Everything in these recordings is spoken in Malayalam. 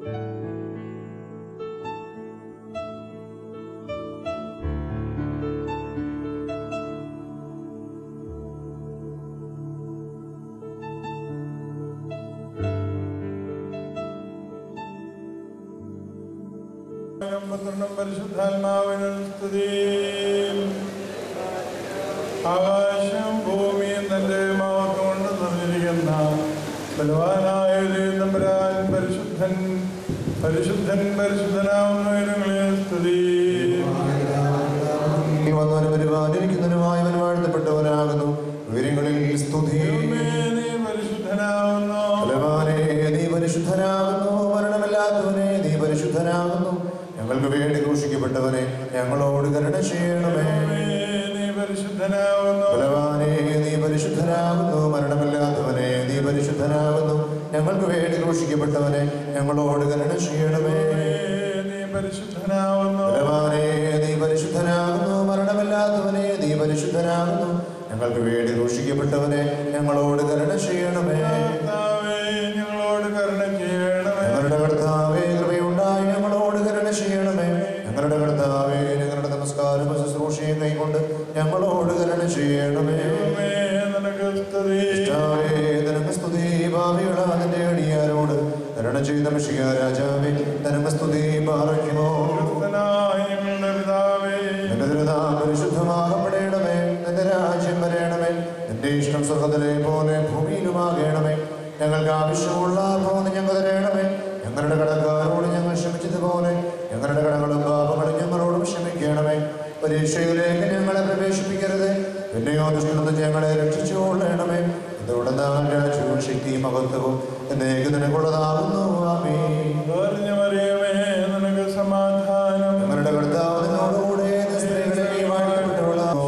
പരിശുദ്ധാത്മാവിന് സ്തുതി. ആകാശം ഭൂമിയും തന്റെ മഹത്വം കൊണ്ട് നിറഞ്ഞിരിക്കുന്ന ബലവാനായ തമ്പുരാൻ പരിശുദ്ധൻ പരിശുദ്ധൻ പരിശുദ്ധനാവുന്നവരെ സ്തുതി. പരിപാലിക്കുന്നവനുമായവൻ വാഴ്ത്തപ്പെട്ടവനാകുന്നു. ഉയരങ്ങളിൽ സ്തുതി. നീ പരിശുദ്ധനാവുന്നു. ബലവാനേ നീ പരിശുദ്ധനാകുന്നു. മരണമില്ലാത്തവനെ നീ പരിശുദ്ധനാകുന്നു. ഞങ്ങൾക്ക് വേണ്ടി ക്രൂശിക്കപ്പെട്ടവനെ ഞങ്ങളോട് കരുണ ചെയ്യണമേ. നീ പരിശുദ്ധനാവുന്നു. ബലവാനേ നീ പരിശുദ്ധനാകുന്നു. മരണമില്ലാത്തവനെ നീ പരിശുദ്ധനാകുന്നു. ഞങ്ങൾക്ക് വേണ്ടി ക്രൂശിക്കപ്പെട്ടവനെ ഞങ്ങളോട് കരുണ ചെയ്യണമേ. നീ പരിശുദ്ധനാവുന്നു. ബലവാനേ നീ പരിശുദ്ധനാകുന്നു. മരണമില്ലാത്തവനെ നീ പരിശുദ്ധനാകുന്നു. ഞങ്ങൾക്ക് വേണ്ടി ക്രൂശിക്കപ്പെട്ടവനെ ഞങ്ങളോട് കരുണ ചെയ്യണമേ. ഞങ്ങളോട് കരുണ ചെയ്യണമേ. ഞങ്ങളുടെ കർത്താവേ കൃപയുണ്ടായി ഞങ്ങളോട് കരുണ ചെയ്യണമേ. ഞങ്ങളുടെ കർത്താവേ ഞങ്ങളുടെ നമസ്കാരം ശുശ്രൂഷയും കൈക്കൊണ്ട് ഞങ്ങളോട് കരുണ ചെയ്യണമേ. നിനക്ക് സ്തുതി. ഭാവികളാ നിന്റെ അടിയാരോട് കരുണ ചെയ്ത മിശിഹ രാജാവേ നിനക്ക് സ്തുതി. പാറയ്ക്കുമോ നിന്റെ ദുരിതാം പരിശുദ്ധമാകപ്പെടണമേ. നിന്റെ രാജ്യം വരേണമേ. നിന്റെ ഇഷ്ടം സ്വർഗ്ഗത്തിലെ പോലെ ഭൂമിയിലുമാകണമേ. ഞങ്ങൾക്ക് ആവശ്യമുള്ള പോലെ ഞങ്ങൾ തരണമേ. ഞങ്ങളുടെ കടക്കാരോട് ഞങ്ങൾ ക്ഷമിച്ചതുപോലെ ഞങ്ങളുടെ കടങ്ങളും പാപങ്ങളും ഞങ്ങളോടും ക്ഷമിക്കണമേ. പരീക്ഷയിലേക്ക് ഞങ്ങളെ പ്രവേശിപ്പിക്കരുത്. പിന്നെയോ ദുഷ്ടത്തിൽ ഞങ്ങളെ രക്ഷിച്ചുകൊള്ളണമേ. ഇതോടെ രാജ്യവും ശക്തിയും മഹത്വവും എന്നേക്ക് നിനക്കുള്ളതാകുന്നു. ആമേൻ. നിനക്ക് സമാധാനം. ഞങ്ങളുടെ കർത്താവ് നിന്നോടുകൂടെ സ്ത്രീകളെ വാഴ്ത്തപ്പെട്ടവളാകുന്നു.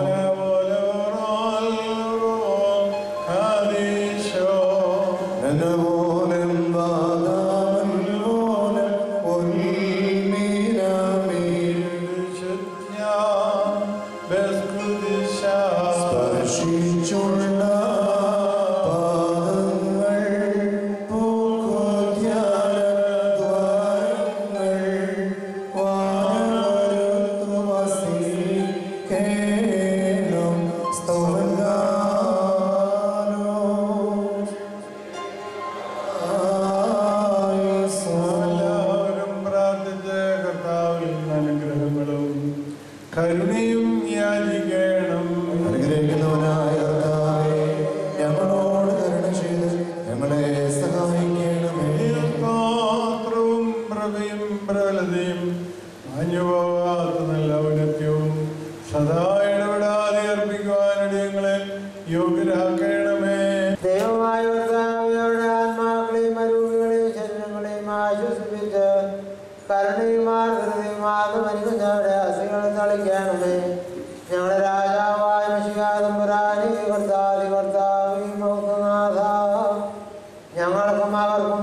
കരുണയും യാചിക്കണം. അനുഗ്രഹിക്കുന്നവനായ കർത്താവേ ഞങ്ങളോട് കരുണ ചെയ്ത് ഞങ്ങളെ സഹായിക്കണമേ. പാത്രവും പ്രഭയും പ്രബലതയും മാഞ്ഞുപോകാത്ത നല്ല ഔന്നത്യവും സദാ ഇടപെടാതെ അർപ്പിക്കുവാനിടെ ഞങ്ങളെ യോഗ്യരാക്കണമേ. ദൈവമായ കർത്താവേ ആത്മാക്കളെയും അരൂപികളെയും ശരീരങ്ങളെയും ആശ്വസിപ്പിച്ച് കരുണയും ആർദ്രതയും ആത്മനികുഞ്ഞവരുടെ അസ്ഥികൾ തളിക്കണമേ. ഞങ്ങളുടെ രാജാവായ മിശിഹാ തമ്പുരാനേ കർത്താവേ മൗത്തനാഥ ഞങ്ങൾക്കും അവർക്കും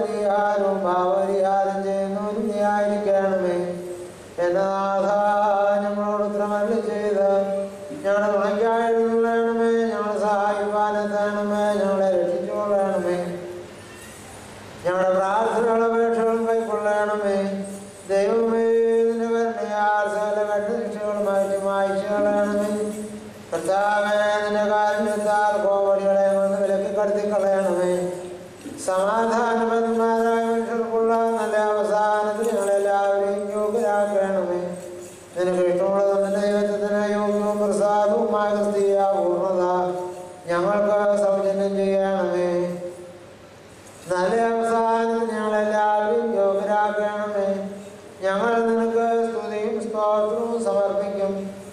ഭാവപരിഹാരം ചെയ്യുന്നവരും നീ ആയിരിക്കണമേ. എന്റെ നാഥ ഞങ്ങളോട് ഉത്തരമരുളി ചെയ്ത് ഞങ്ങളുടെ തുണയ്ക്കായിരുന്നുള്ളണമേ. ഞങ്ങളെ സഹായിപ്പാനെത്തണമേ. ഞങ്ങളെ രക്ഷിച്ചുകൊള്ളണമേ. ഞങ്ങളുടെ പ്രാർത്ഥനകളും അപേക്ഷകളും കൈക്കൊള്ളണമേ. ദൈവമേ നിന്റെ കരുണയാൽ സകല കെട്ടുശിക്ഷകളുമായിട്ട് മായ്ച്ചു കളയണമേ. കർത്താവേ നിന്റെ കാരുണ്യത്താൽ കോവടികളെ കൊണ്ട് വിലക്കി കടത്തി കളയണമേ. സമാധാനപരന്മാരായ മനുഷ്യർക്കുള്ള നല്ല അവസാനത്തിൽ ഞങ്ങളെല്ലാവരെയും യോഗ്യരാക്കണമേ. നിനക്ക് ഇഷ്ടമുള്ളതും നിന്റെ ദൈവത്തിന് യോഗ്യവും പ്രസാദവുമായ ക്രിസ്തീയ പൂർണ്ണത ഞങ്ങൾക്ക് സൗജന്യം ചെയ്യണമേ. നല്ല അവസാനം ഞങ്ങളെല്ലാവരും യോഗ്യരാക്കണമേ. ഞങ്ങൾ നിനക്ക് സ്തുതിയും സ്തോത്രവും സമർപ്പിക്കും.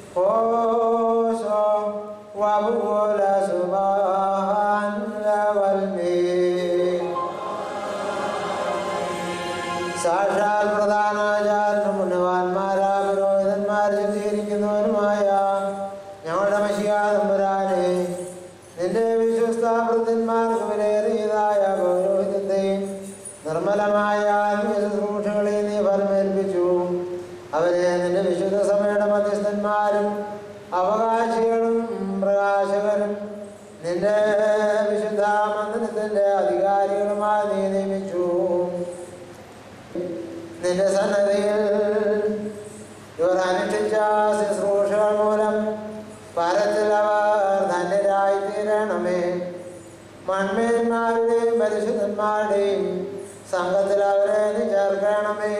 സാക്ഷാൽ പ്രധാനാചാര്യനും പുണ്യവാന്മാരാ പുരോഹിതന്മാർ ശുദ്ധീകരിക്കുന്നവരുമായ ഞങ്ങളുടെ മിശിഹാ തമ്പുരാനെ നിന്റെ വിശ്വസ്താവൃത്തന്മാർക്ക് വിലയേറിയതായ പൗരോഹിത്യത്തെയും നിർമ്മലമായ ആത്മീയ ശുശ്രൂഷകളെ നീ ഫലമേൽപ്പിച്ചു. അവരെ നിന്റെ വിശുദ്ധ സഭയുടെ മധ്യസ്ഥന്മാരും അവകാശികളും പ്രകാശകരും നിന്റെ വിശുദ്ധ മന്ദിരത്തിന്റെ അധികാരികളുമായി നീ നിയമിച്ചു. നിന്റെ സന്നദ്ധിയിൽ ഇവർ അനുഷ്ഠിച്ച ശുശ്രൂഷകൾ മൂലം പരത്തിൽ അവർ ധന്യരായി തീരണമേ. മൺമേന്മാരുടെയും പരിശുദ്ധന്മാരുടെയും സംഘത്തിൽ അവരെ നീ ചേർക്കണമേ.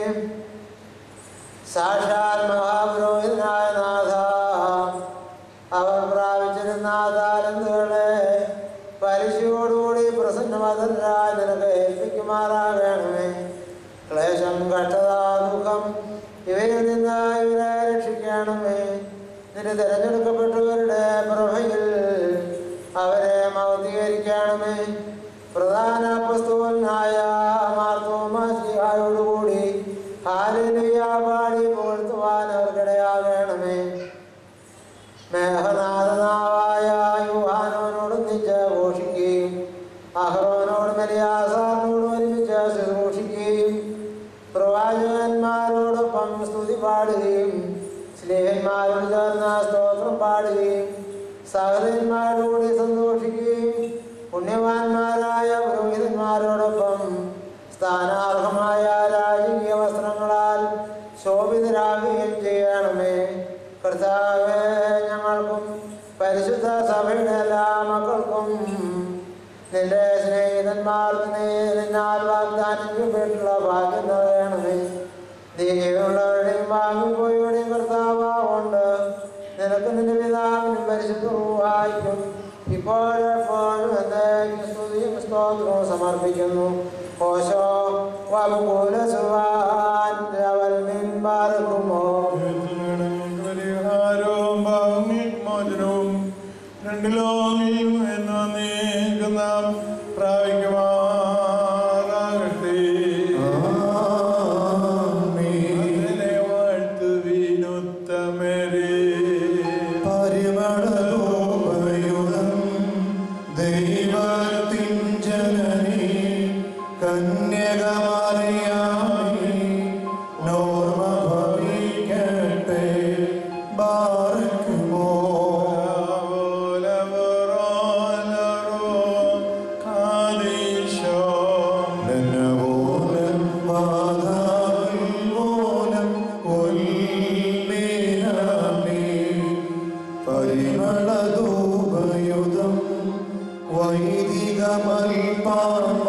സാക്ഷാൽ മഹാപുരോഹിതനായ നാഥ, അവർ പ്രാപിച്ചിരുന്ന താലന്തുകളെ പരിശയോടുകൂടി പ്രസന്നവതരായി നിനക്ക് ഏൽപ്പിക്കുമാറാകണമേ. ക്ലേശം, കഷ്ടത, ദുഃഖം ഇവയിൽ നിന്ന് ഇവരെ രക്ഷിക്കണമേ. നിന്റെ തിരഞ്ഞെടുക്കപ്പെട്ടവരുടെ പ്രഭയിൽ അവരെ മൗദ്ധീകരിക്കണമേ. പ്രധാന അപ്പോസ്തലനായ മാർത്തോമായോടുകൂടി ഹല്ലേലൂയ പാടി പുകഴ്ത്തുവാൻ അവർക്കിടയാകണമേ. മേഘനാഥനായ യോഹാനോടൊന്നിച്ച് ഘോഷിക്കുകയും അഹ്റോനോടും എലിയാസാറിനോടും ഒരുമിച്ച് ശുശ്രൂഷിക്കുകയും പ്രവാചകന്മാരോടൊപ്പം സ്തുതി പാടുകയും സ്നേഹന്മാരോട് ചേർന്ന് സ്തോത്രം പാടുകയും സഹോദരന്മാരോടുകൂടി സന്തോഷിക്കുകയും പുണ്യവാന്മാരായ പുരോഹിതന്മാരോടൊപ്പം സ്ഥാനാർഹമായ രാജകീയ വസ്ത്രങ്ങളാൽ ശോഭിതരാകുകയും ചെയ്യണമേ. കർത്താവേ, ഞങ്ങൾക്കും പരിശുദ്ധ സഭയുടെ എല്ലാ മക്കൾക്കും നിന്റെ സ്നേഹിതന്മാർക്ക് നിന്നാൽ വാഗ്ദാനം ചെയ്യപ്പെട്ടുള്ള ഭാഗ്യം നൽകണമേ. നീ ജീവനുള്ളവരുടെയും വാങ്ങിപ്പോയവരുടെയും കർത്താവുകൊണ്ട് നിനക്ക് നിന്റെ പിതാവിനും പരിശുദ്ധ റൂഹായിക്കും ഇപ്പോഴെപ്പോഴും എന്നേക്കും സ്തുതിയും സ്തോത്രവും സമർപ്പിക്കുന്നു. ഓശോ വകുലസുവാൻ മിൻപാർക്കുമോ പരിഹാരവും മോചനവും രണ്ടിലോങ്ങിയും എന്ന് നീക്കുന്ന പ്രാപിക്കുമാറാകട്ടെ. വാഴ്ത്തുവീനുത്തമരേ പരിമളോപയുധം ദൈവത്തിൻ ജനനി കന്യകമറിയാമി നോർമ ഭവിക്കട്ടെ. ബാറക്കുമോ പരിമളധൂപയുധം വൈദികമൽപാമ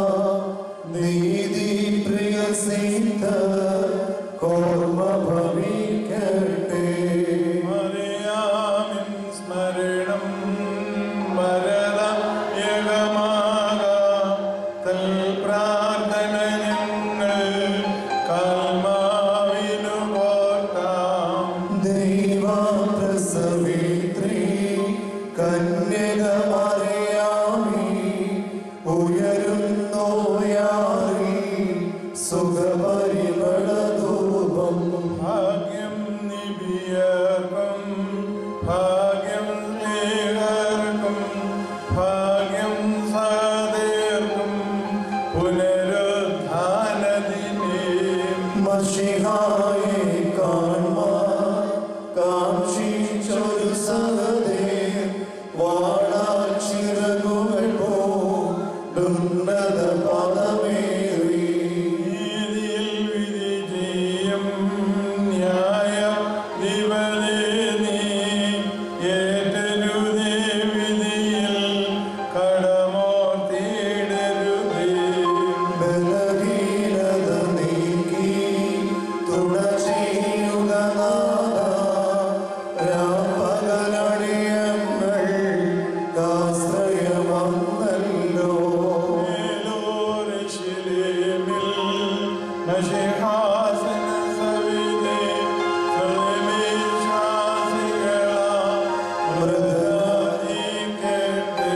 നീതി പ്രിയ സിദ്ധ കോർമ്മ ഭവിക്കട്ടെ. മറിയാമിൻ സ്മരണം മരള യഗമാക തൽ പ്രാർത്ഥന ഞങ്ങൾ കാൽമാവിനു പോട്ടാം. ദൈവപ്രസവിത്രീ കന്യകമറിയാമി ഉയരുന്നോയാറിൽ സുഖപരിമളധൂപം. ഭാഗ്യം നിബിയർക്കും ഭാഗ്യം ലേഖർക്കും ഭാഗ്യം സാദേർക്കും പുനരുദ്ധാനദിനേ. മഷിഹായെ കാൺമാൻ കാക്ഷിച്ചൊരു സഹദേ വാളാച്ചിറകുകൾ പോലുന്നത പദമേറി നീതിയിൽ വിധി ചെയ്യും ന്യായ ദിവലേ നീ ഏറ്റരുതേ വിധിയിൽ കടമോർത്തിയിടരുതേ. ബലഹീനത നീക്കി തുണ ചെയ്യുക നാഥ. രാപ്പകലടിയങ്ങൾക്കാശ്രയമന്നല്ലോ. മേലോരശിലേമിൽ മഷിഹാസന സവിതേ സ്വയമേശാസികളാം മൃദാനീകട്ടെ.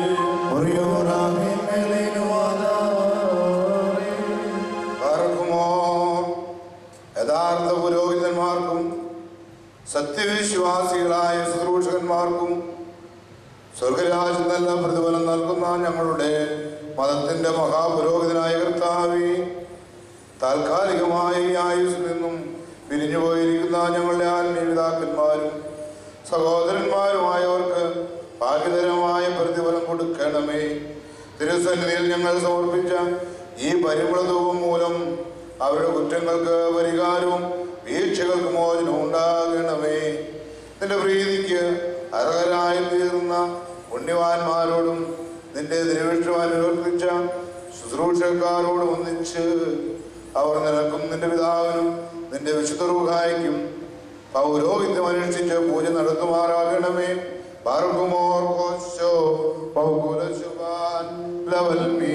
യഥാർത്ഥ പുരോഹിതന്മാർക്കും സത്യവിശ്വാസികളായ ശുശ്രൂഷകന്മാർക്കും സ്വർഗരാജ്യം നല്ല പ്രതിഫലം നൽകുന്ന ഞങ്ങളുടെ മതത്തിന്റെ മഹാപുരോഹിതനായ കർത്താവേ, താൽക്കാലികമായ ഈ ആയുസ്സിൽ നിന്നും പിരിഞ്ഞുപോയിരിക്കുന്ന ഞങ്ങളുടെ ആത്മീയപിതാക്കന്മാരും സഹോദരന്മാരുമായവർക്ക് ഭാഗ്യകരമായ പ്രതിഫലം കൊടുക്കണമേ. തിരുസന്നിധിയിൽ ഞങ്ങൾ സമർപ്പിച്ച ഈ പരിമളധൂപം മൂലം അവരുടെ കുറ്റങ്ങൾക്ക് പരിഹാരവും വീഴ്ചകൾക്ക് മോചനവും ഉണ്ടാകണമേ. നിന്റെ പ്രീതിക്ക് അർഹരായി തീർന്ന പുണ്യവാന്മാരോടും നിന്റെ തിരുവിഷ്ടം അനുവർത്തിച്ച ശുശ്രൂഷക്കാരോടും ഒന്നിച്ച് അവർ നിനക്കും നിന്റെ പിതാവിനും നിന്റെ വിശുദ്ധ റൂഹായിക്കും പൗരോഹിത്യം അനുഷ്ഠിച്ച് പൂജ നടത്തുമാറാകണമേ. പാർക്കുമോർ കോശോ പൗകുലശുഭാൻ ലവൽമീ.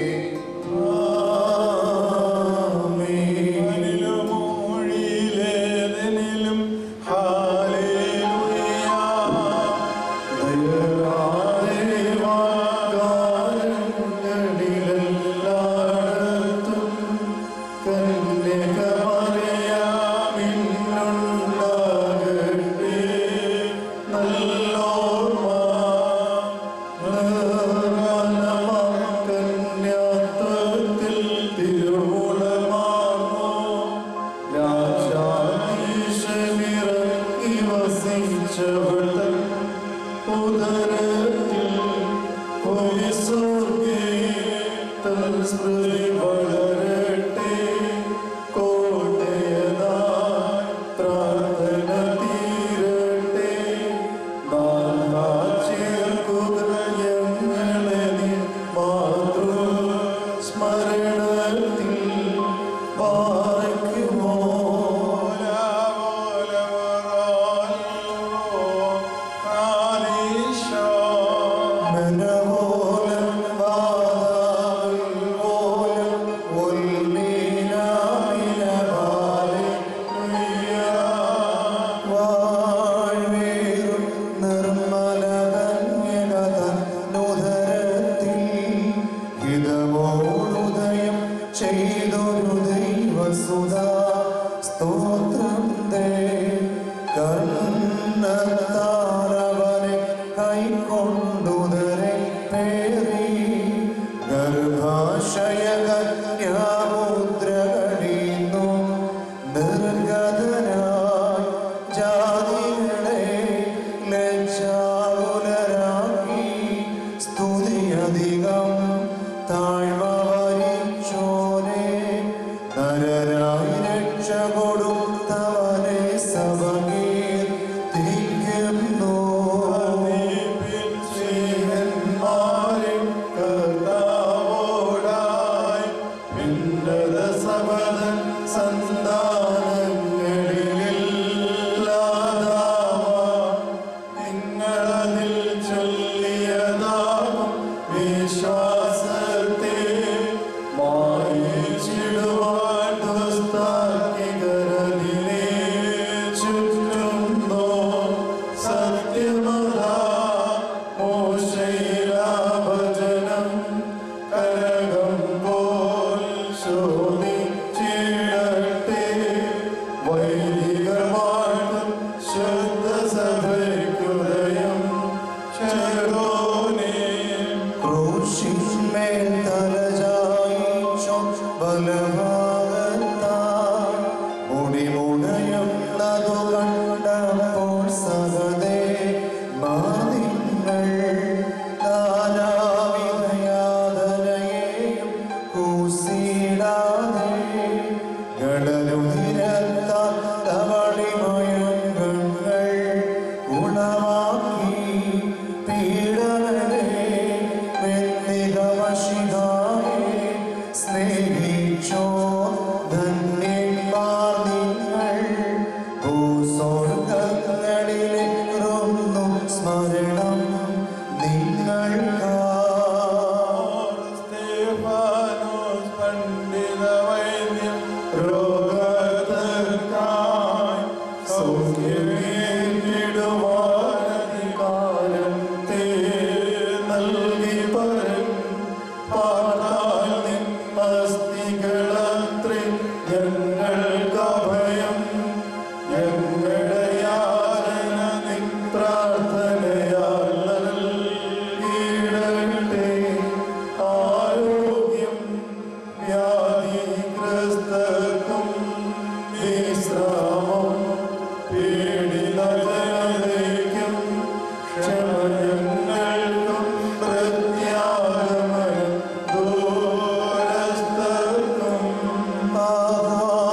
Bye.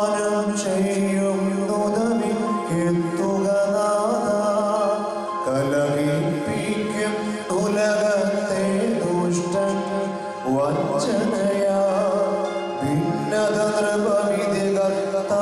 ഉന്നത നൃപവിധികൾ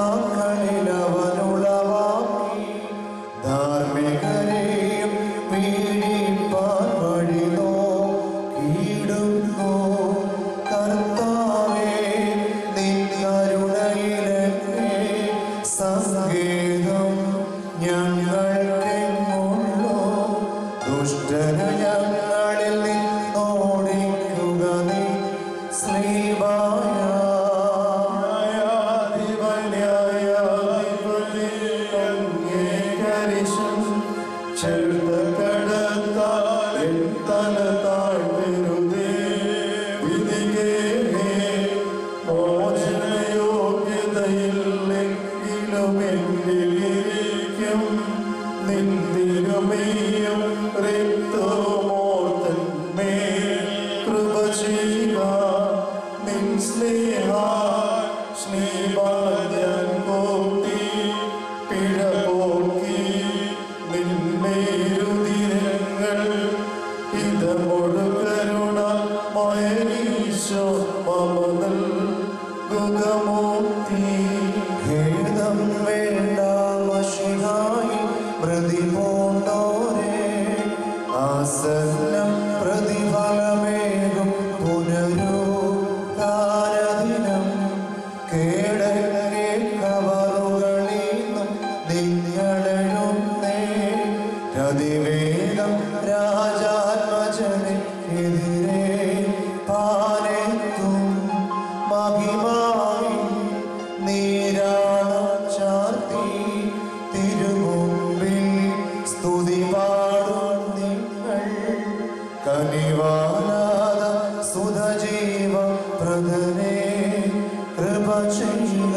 താങ്കളിലവനുളവാക്കി ധാർമ്മികരെയും പീഡിപ്പാൻ വഴി നോക്കിയിടുന്നു. കർത്താവേ, നിൻ കരുണയിലെന്നെ സങ്കേതം ഞങ്ങൾക്കെങ്ങുള്ളൂ. ദുഷ്ടന് ഞങ്ങളിൽ നിന്നോടിക്കുക നീ സ്ലീബായ. ആസന്നം പ്രതിഫലമേകും പുനരുദ്ധാരദിനം കേടകരെ കവറുകളിന്നും നിങ്ങളെഴുന്നേ അതിവേഗം രാജാത്മജന് എതിരെ പാലെത്തും മഹിമായി നീരാളം ചാർത്തി തിരുമുമ്പിൽ സ്തുതി പാടും നിങ്ങൾ കനിവാലാത സുധജീവ പ്രദനെ കൃപ ചെയ്യുക.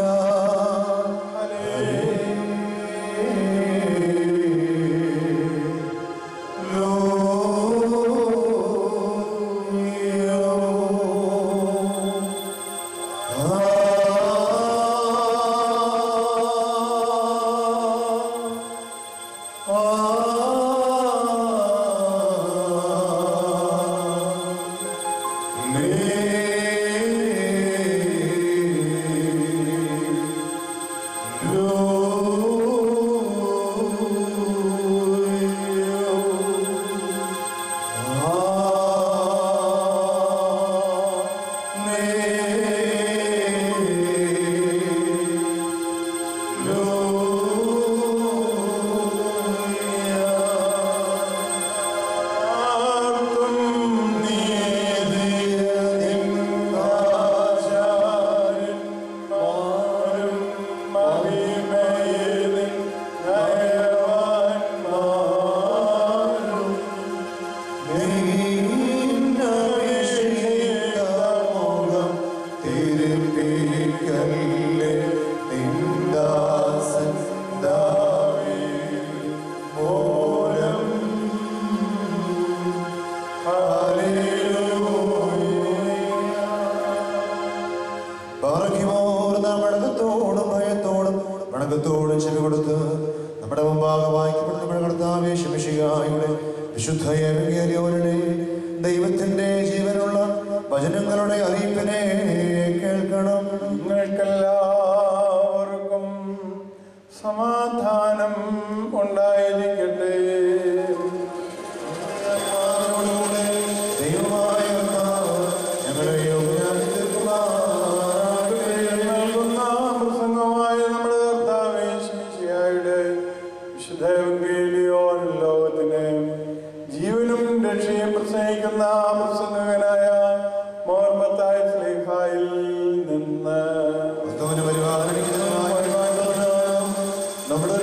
വണക്കത്തോടും ചെവി കൊടുത്ത് നമ്മുടെ മുമ്പാകെ വായിക്കപ്പെടുന്ന നമ്മുടെ കർത്താവേ ശിമിശിഹായുടെ വിശുദ്ധ ഏവങ്കേലിയോനിലെ ദൈവത്തിന്റെ ജീവനുള്ള വചനങ്ങളുടെ അറിയിപ്പിനെ കേൾക്കണം. നിങ്ങൾക്കെല്ലാവർക്കും സമാധാനം ഉണ്ടായിരിക്കട്ടെ. ദൈവമായ ഞങ്ങളെ പ്രസംഗമായ നമ്മുടെ കർത്താവേ ശിമിശിഹായുടെ വിശുദ്ധ ഏവങ്കേലിയോൻ ലോകത്തിന് ജീവനും രക്ഷയും പ്രസംഗിക്കുന്ന പ്രസംഗകനായ മോർമത്തായ സ്ലീഹായിൽ നിന്ന് നമ്മുടെ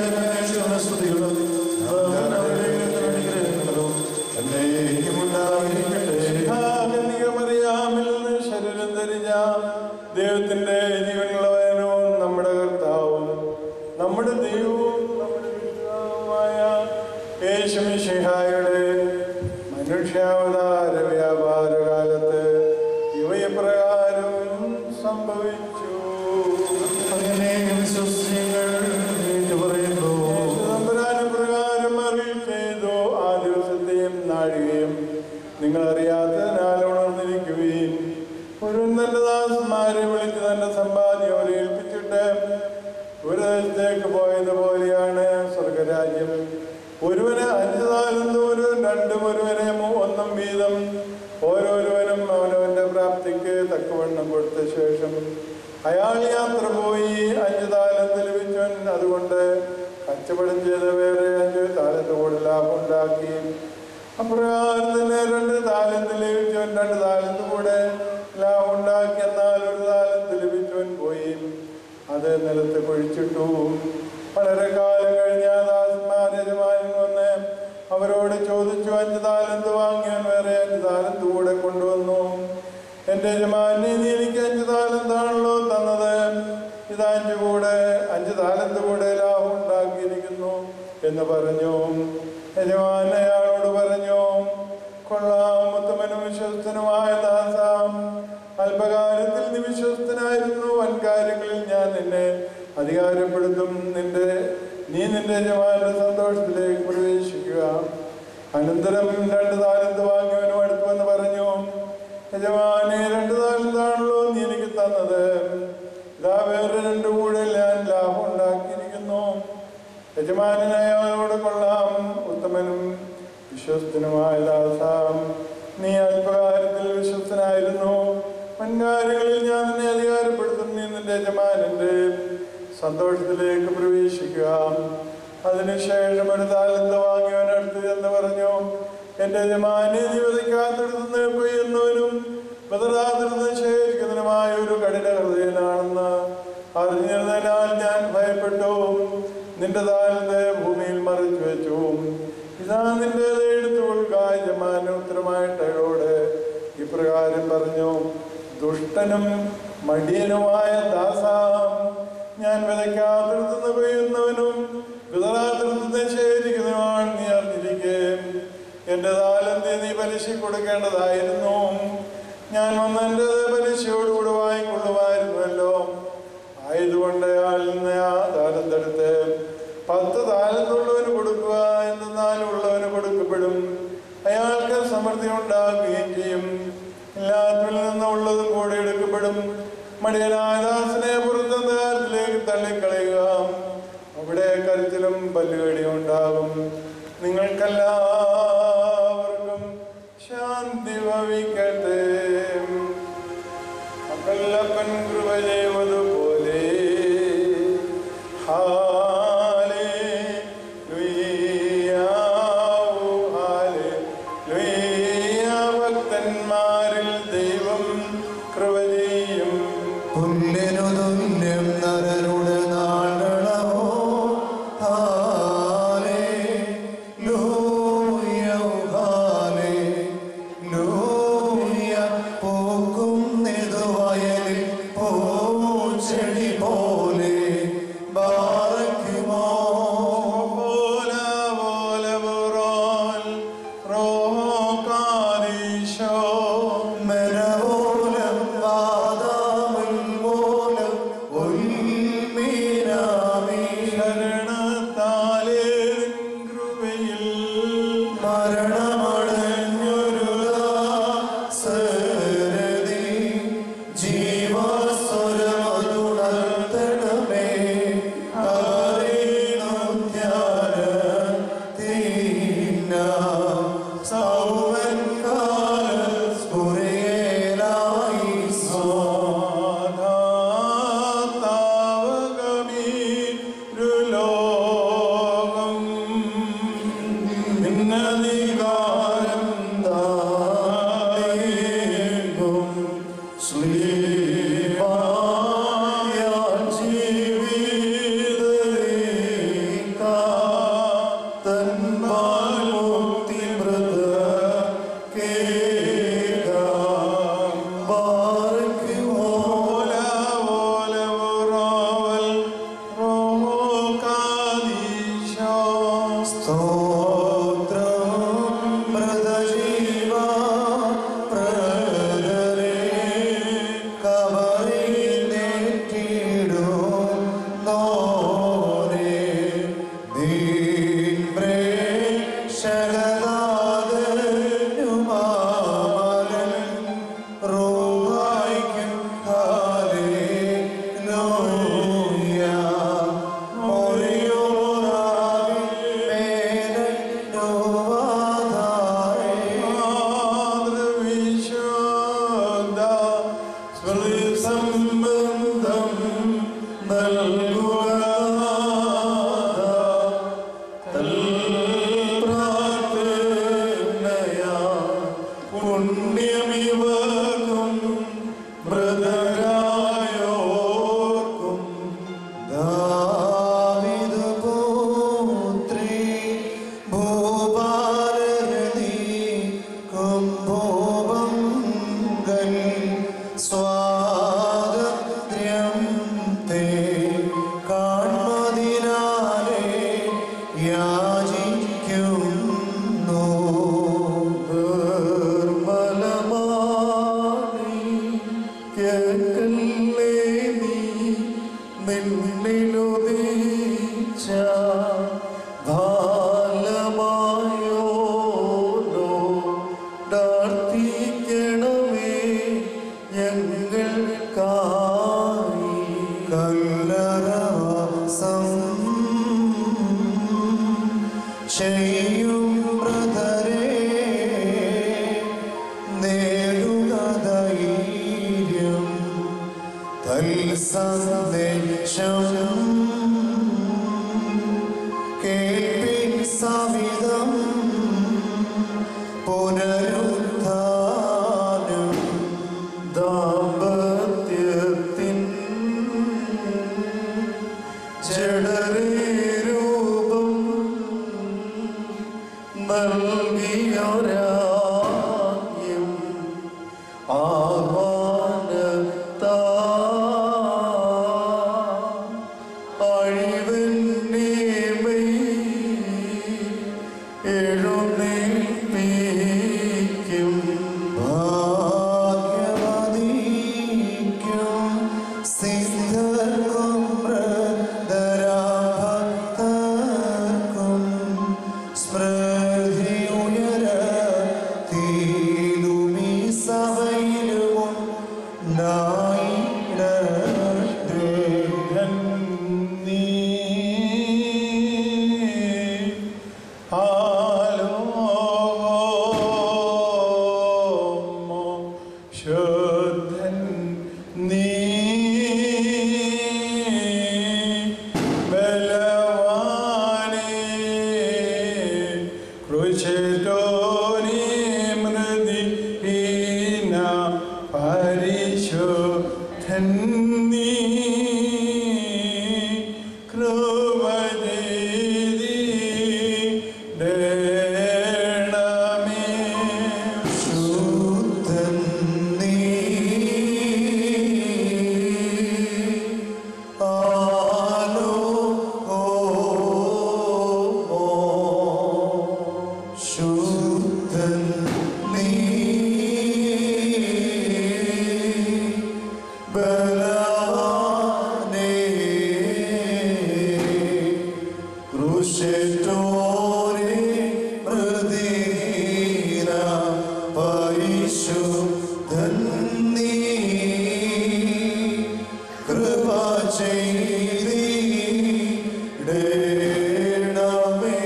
മറിയാമിൽ നിന്ന് ശരീരം ധരിച്ച ദൈവത്തിന്റെ ജീവനുള്ളവനും നമ്മുടെ കർത്താവും നമ്മുടെ ദൈവവും നമ്മുടെ പിതാവുമായ യേശുമിശിഹായുടെ മനുഷ്യാവതാര വ്യാപാര കാലത്ത് ഇവയപ്രകാരം സംഭവിച്ചു. അങ്ങനെ പ്രകാരം അറിയിച്ചു ചെയ്തു. ആ ദിവസത്തെയും നാഴികയും നിങ്ങൾ അറിയാത്തതിനാൽ ഉണർന്നിരിക്കുകയും ഒരു നല്ല ദാസന്മാരെ വിളിച്ച് തന്റെ സമ്പാദ്യം അവരെ ഏൽപ്പിച്ചിട്ട് ഒരു ദേശത്തേക്ക് പോയതുപോലെയാണ് സ്വർഗരാജ്യം. ഒരുവന് 5 താലന്തും ഒരുവൻ 2, ഒരുവന് 1 വീതം ഓരോരുവനും അവനവന്റെ പ്രാപ്തിക്ക് തക്കവണ്ണം കൊടുത്ത ശേഷം അയാൾ യാത്ര പോയി. 5 താലന്ത് ലഭിച്ചവൻ അതുകൊണ്ട് കച്ചവടം ചെയ്ത് വേറെ 5 താലന്ത് കൂടെ ലാഭം ഉണ്ടാക്കി. അപ്രകാരം തന്നെ 2 താലന്ത് ലഭിച്ചവൻ 2 താലന്ത് കൂടെ ലാഭം ഉണ്ടാക്കി. എന്നാൽ 1 താലന്ത് ലഭിച്ചവൻ പോയി അത് നിലത്ത് കുഴിച്ചിട്ടു. വളരെ കാലം കഴിഞ്ഞ ദാസന്മാർ യജമാനൻ വന്ന് അവരോട് ചോദിച്ചു, 5 താലന്ത് വാങ്ങിയവൻ വേറെ 5 താലന്ത് കൂടെ കൊണ്ടുവന്നു. എൻ്റെ യജമാനെ, നീ എനിക്ക് 5 താലന്താണല്ലോ തന്നത്, ഇത് 5 താലന്ത് കൂടെ ലാഭം ഉണ്ടാക്കിയിരിക്കുന്നു എന്ന് പറഞ്ഞു. യജമാൻ അയാളോട് പറഞ്ഞു, കൊള്ളാം, ഉത്തമനും വിശ്വസ്തനുമായ ദാസാം, അല്പകാലത്തിൽ നീ വിശ്വസ്തനായിരുന്നു, വൻകാര്യങ്ങളിൽ ഞാൻ നിന്നെ അധികാരപ്പെടുത്തും. നീ നിന്റെ യജമാന്റെ സന്തോഷത്തിലേക്ക് പ്രവേശിക്കുക. അനന്തരം 2 താലന്ത് വാങ്ങിയവനും അടുത്ത് വന്ന് പറഞ്ഞു, യജമാനെ, 2 താലന്താണല്ലോ നീ എനിക്ക് തന്നത്, ഇതാ വേറെ 2 കൂടെ ഞാൻ ലാഭം ഉണ്ടാക്കിയിരിക്കുന്നു. യജമാനൻ അയാളോട്, കൊള്ളാം, ഉത്തമനും വിശ്വസ്തനുമായ ദാസാം, നീ അല്പകാര്യത്തിൽ വിശ്വസ്തനായിരുന്നു, വൻകാര്യങ്ങളിൽ ഞാൻ നിന്നെ അധികാരപ്പെടുത്തും. നീ നിന്റെ യജമാനന്റെ സന്തോഷത്തിലേക്ക് പ്രവേശിക്കുക. അതിനുശേഷം 1 താലന്ത് വാങ്ങിയവൻ അടുത്ത് എന്ന് പറഞ്ഞു, എൻ്റെ യജമാനെ, നീ വിതയ്ക്കാത്തിടത്തുനിന്ന് കൊയ്യുന്നവനും വിതറാത്തിടത്ത് ശേഖരിക്കുന്നതിനുമായ ഒരു കഠിന ഹൃദയനാണെന്ന് അറിഞ്ഞതിനാൽ ഞാൻ ഭയപ്പെട്ടു. നിന്റെ താലന്ത് ഭൂമിയിൽ മറിച്ചു വെച്ചു. ഇതാ നിന്റെ എടുത്തുകൊള്ളുക. യജമാനൻ ഉത്തരമായിട്ട് അയാളോട് ഇപ്രകാരം പറഞ്ഞു, ദുഷ്ടനും മടിയനുമായ ദാസാം, ഞാൻ വിതയ്ക്കാത്തിടത്തുനിന്ന് കൊയ്യുന്നവനും വിതറാത്തിടത്തുനിന്ന് ശേഖരിക്കുന്നവനുമാണ് നീ അറിഞ്ഞിരിക്കെ. എൻ്റെ താലന്ത് നീ പലിശ കൊടുക്കേണ്ടതായിരുന്നു. ഞാൻ വന്ന് എൻ്റെ പലിശയോടുകൂടെ വാങ്ങിക്കൊള്ളുമായിരുന്നല്ലോ. ആയതുകൊണ്ട് അയാൾ നിന്ന് ആ താലന്തെടുത്ത് 10 താലന്തുള്ളവന് കൊടുക്കുക. എന്തെന്നാൽ ഉള്ളവന് കൊടുക്കപ്പെടും, അയാൾക്ക് സമൃദ്ധി ഉണ്ടാക്കുകയും ചെയ്യും. ഇല്ലാത്തവരിൽ നിന്നുള്ളതും കൂടെ എടുക്കപ്പെടും. മടിയനായ ദാസനെ പുറത്തന്ധകാരത്തിലേക്ക് തള്ളിക്കളയുക, അവിടെ കരുത്തിലും പല്ലുകടിയും ഉണ്ടാകും. നിങ്ങൾക്കെല്ലാവർക്കും ശാന്തി ഭവിക്കട്ടെ. മക്കളപ്പൻ കൃപ ചെയ്വതുപോലെ ഭക്തന്മാരിൽ ദൈവം കൃപ ചെയ്യും. പുല്ലിനു തുല്യം നരനുടെ നാളളവോ, ഹല്ലേലൂയ, ഹല്ലേലൂയ. പൂക്കുന്നതു വയലിൽ പൂച്ചെടി പോലെ, ബാറക്കുമോ മെനവോലം വാദാമുൽ മോലം ഉൽമീനാമി. ശരണത്താലേ കൃപയിൽ മരണമടഞ്ഞൊരു ദാസരതി ജീവസ്വരമതുണർത്തണമേ. നിന്നിലുദീച്ച ബാലമായോനോ പ്രാർത്ഥിക്കണമേ ഞങ്ങൾക്കായി. കല്ലറവാസം ചെയ്യും ബ്രദരേ, നേടുക ധൈര്യം തൽസന്ദേശം കേൾപ്പിൻ സവിധം പുനരുത്ഥാനം. ദാമ്പത്യത്തിൻ ജഡരൂപം നൽകിയൊരാജ്ഞം ആഹ്വാനത്താ അഴിവന്നേമൈ എഴുന്നേൽപ്പിക്കും. ഭാഗ്യവതിക്കും സിദ്ധർക്കും ഭക്തർക്കും സ്മൃതിയുയരത്തിലുമീ സഭയിലും ഉണ്ടായിടട്ടെ. ശുദ്ധൻ നീ ബലവാനേ ക്രൂശിതോനീ മൃതിഹീന പരിശുദ്ധൻ നീ കൃപ ചെയ്തിടണമേ. ശുദ്ധൻ നീ ശുദ്ധൻ നീ ബലവാനേ ക്രൂശിതോനീ മൃതിഹീന പരിശുദ്ധൻ നീ കൃപ ചെയ്തിടണമേ.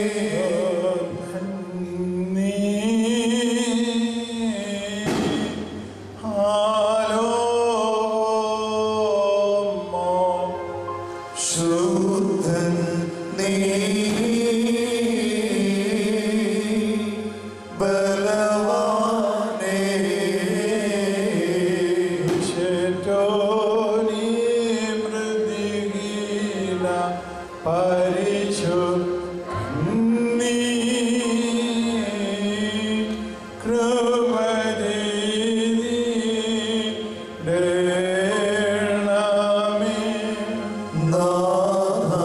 നീ ശുദ്ധൻ നീ ബലവാനേ ശുദ്ധോനീ മൃതിഹീന പരിശുദ്ധൻ നീ കൃപ ചെയ്തിടണമേ. നാഥ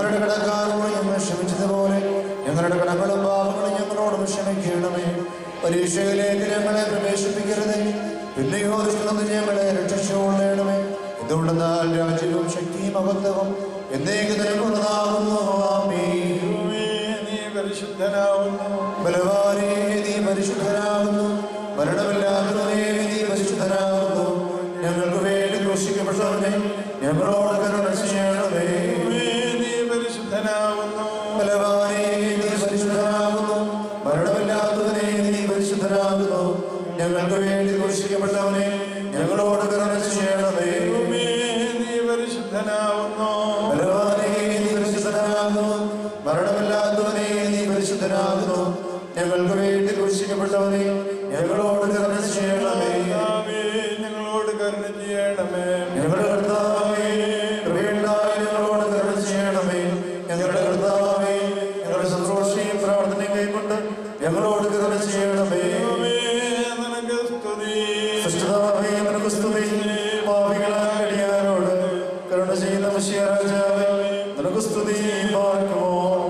ഞങ്ങളുടെ കടക്കാരോട് ഞങ്ങൾ ക്ഷമിച്ചതുപോലെ ഞങ്ങളുടെ കടങ്ങളും പാപങ്ങളും ഞങ്ങളോട് ക്ഷമിക്കണമേ. പരീക്ഷയിലേക്ക് ഞങ്ങളെ പ്രവേശിപ്പിക്കരുതേ, പിന്നെയോ ദുഷ്ടനിൽ ഞങ്ങളെ രക്ഷിച്ചുകൊള്ളണമേ. എന്തുകൊണ്ടെന്നാൽ രാജ്യവും ശക്തിയും മഹത്വവും എന്നേക്ക് നിലകൊള്ളതാകുന്നു. ആമേൻ. നീ പരിശുദ്ധനാവുന്നു, ബലവാനേ നീ പരിശുദ്ധനാകുന്നു, മരണമില്ലാത്തവനേ നീ പരിശുദ്ധനാകുന്നു. ഞങ്ങൾക്ക് വേണ്ടി ക്രൂശിക്കപ്പെട്ടവനെ ഞങ്ങളോട് കരുണ ചെയ്യണമേ. നീ പരിശുദ്ധനാവുന്നു, ബലവാനേ നീ പരിശുദ്ധനാകുന്നു, മരണമില്ലാത്തവനേ നീ പരിശുദ്ധനാകുന്നു. ഞങ്ങൾക്ക് വേണ്ടി ക്രൂശിക്കപ്പെട്ടവനെ ഞങ്ങളോട് കരുണ ചെയ്യണമേ. നീ പരിശുദ്ധനാവുന്നു, ബലവാനേ നീ പരിശുദ്ധനാകുന്നു, മരണമില്ലാത്തവനേ നീ പരിശുദ്ധനാകുന്നു. ഞങ്ങൾക്ക് വേണ്ടി ക്രൂശിക്കപ്പെട്ടവനെ ഞങ്ങളോട് കരുണ ചെയ്യണമേ. ഞങ്ങളോട് കരുണ ചെയ്യണമേ. ഞങ്ങളുടെ കർത്താവേ, കൃപയുണ്ടായി ഞങ്ങളോട് കരുണ ചെയ്യണമേ. ഞങ്ങളുടെ കർത്താവേ, ഞങ്ങളുടെ ശുശ്രൂഷയും പ്രാർത്ഥനയും കൈക്കൊണ്ട് ഞങ്ങളോട് കരുണ ചെയ്യണമേ. നിനക്ക് സ്തുതി. സൃഷ്ടിതാവേ, നിനക്ക് സ്തുതി. പാപികളായ അടിയാരോട് കരുണ ചെയ്യുന്ന മിശിഹാ രാജാവേ, നിനക്ക് സ്തുതി. പാർക്കുമോ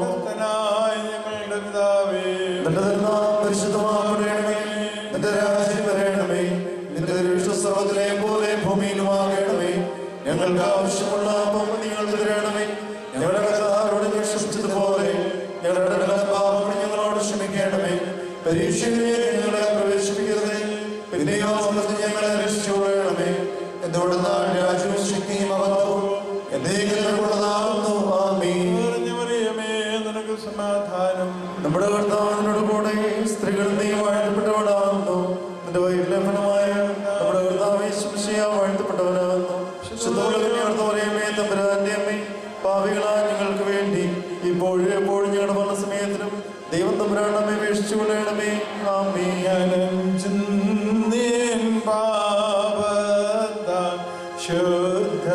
ഞങ്ങളുടെ പിതാവേ, നിന്റെ നാമം പരിശുദ്ധമാക്കണമേ. നിന്റെ രാജ്യം വരണമേ. നിന്റെ സർവ്വത്തിലെ പോലെ ഭൂമിയിലുമാകണമേ. ഞങ്ങൾക്ക് ആവശ്യമുള്ള അപ്പം ഞങ്ങൾക്ക് തരണമേ. ഞങ്ങളുടെ കടക്കാരോട് ക്ഷമിച്ചതുപോലെ ഞങ്ങളുടെ പാപങ്ങൾ ഞങ്ങളോട് ക്ഷമിക്കണമേ. പരീക്ഷയിലേക്ക് ഞങ്ങളെ പ്രവേശിപ്പിക്കരുതേ, പിന്നെയോ ഞങ്ങളെ രക്ഷിച്ചുകൊള്ളണമേ. എന്തുകൊണ്ടെന്നാൽ രാജ്യവും ശക്തിയും മഹത്വവും എന്നേക്കും നിലകൊള്ളതാകുന്നു. ആമേൻ. നിനക്ക് സമാധാനം. നമ്മുടെ കർത്താവിനോട് കൂടെ സ്ത്രീകൾ നീ വാഴ്ത്തപ്പെട്ടവനാകുന്നു. നിന്റെ വയറ്റിലെ ഫലമായ നമ്മുടെ കർത്താവേ ശിംശിയാ വാഴ്ത്തപ്പെട്ടവനാകുന്നു. ശുദ്ധോളമേ തമ്പുരാന്റെ അമ്മേ, പാപികളായ ഞങ്ങൾക്ക് വേണ്ടി ഇപ്പോഴും എപ്പോഴും ഞങ്ങളുടെ മരണ സമയത്തിലും ദൈവം തമ്പുരാൻ നമ്മെ അപേക്ഷിച്ചു കൊള്ളണമേ. ആമേൻ. പാപത്താൽ ശുദ്ധ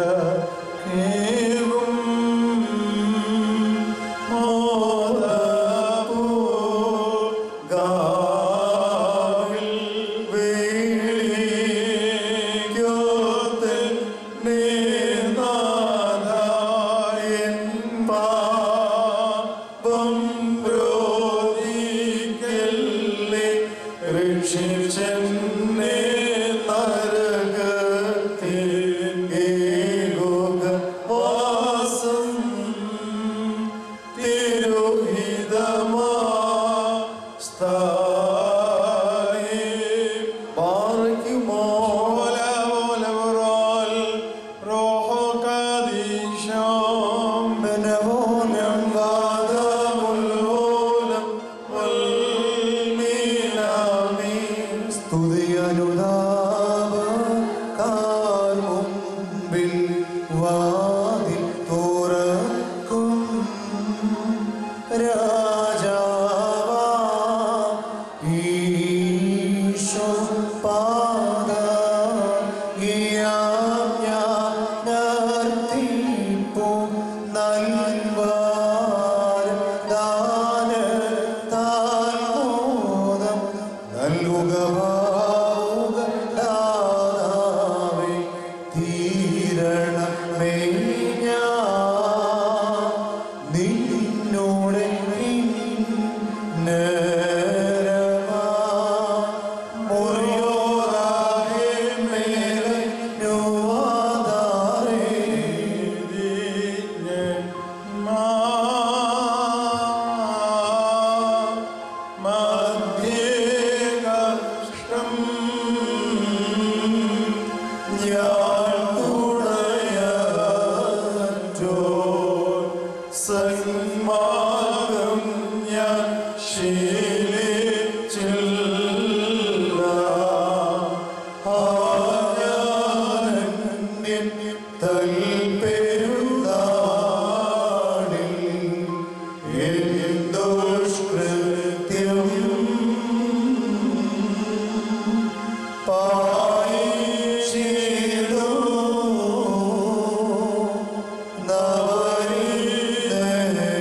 നവരീ